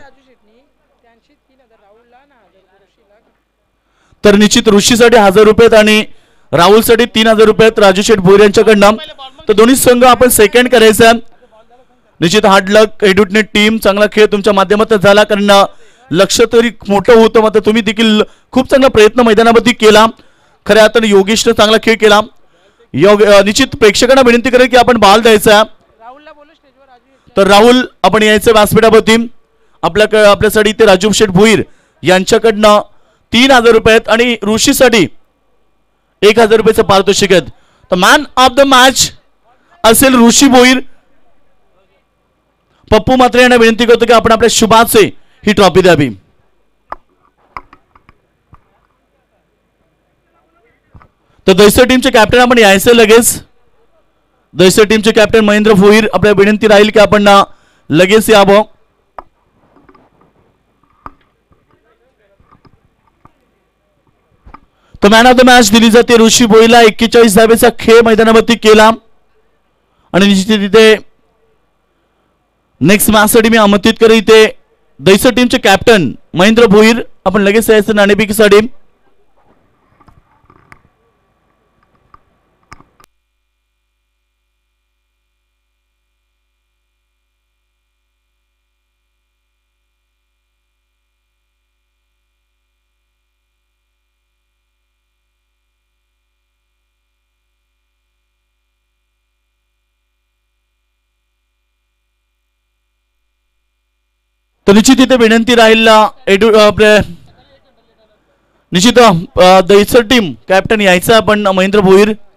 Speaker 2: तर निश्चित ऋषीसाठी हजार रुपये आणि राहुलसाठी तीन हजार रुपये राजू शेठ भोईर यांच्याकडनं तर दोन्ही संघ आपण सेकंड करायचं निश्चित हार्ड लक एडुटने टीम चांगला खेळ तुमच्या माध्यमातून झाला कारण लक्ष तरी मोठं होतं मात्र तुम्ही देखील खूप चांगला प्रयत्न मैदानावरती केला खऱ्या अर्थाने योगेशने चांगला खेळ केला योग निश्चित प्रेक्षकांना विनंती करेल की आपण बॉल द्यायचा तर राहुल आपण यायचं व्यासपीठावरती आपल्याकडे आपल्यासाठी ते राजू शेठ भोईर यांच्याकडनं तीन हजार रुपये आहेत आणि ऋषीसाठी एक हजार रुपयाचं पारितोषिक आहेत तर मॅन ऑफ द मॅच असेल ऋषी भोईर पप्पू मात्र यांना विनंती करतो की आपण आपल्या शुभाचे ही ट्रॉफी द्यावी तर दैसर टीमचे कॅप्टन आपण यायचं लगेच दैसर टीमचे कॅप्टन महेंद्र भोईर आपल्या विनंती राहील की आपण लगेच यावं तर मॅन ऑफ द मॅच दिली जाते ऋषी भोईरला एक्केचाळीस धावेचा खेळ मैदानावरती केला आणि निश्चित तिथे नेक्स्ट मॅच साठी मी आमंत्रित करेन इथे दैसर टीमचे कॅप्टन महेंद्र भोईर आपण लगेच यायचं नाणेफेकीसाठी तर निश्चित इथे विनंती राहील एडू आपले निश्चित दैसर टीम कॅप्टन यायचं आपण महेंद्र भोईर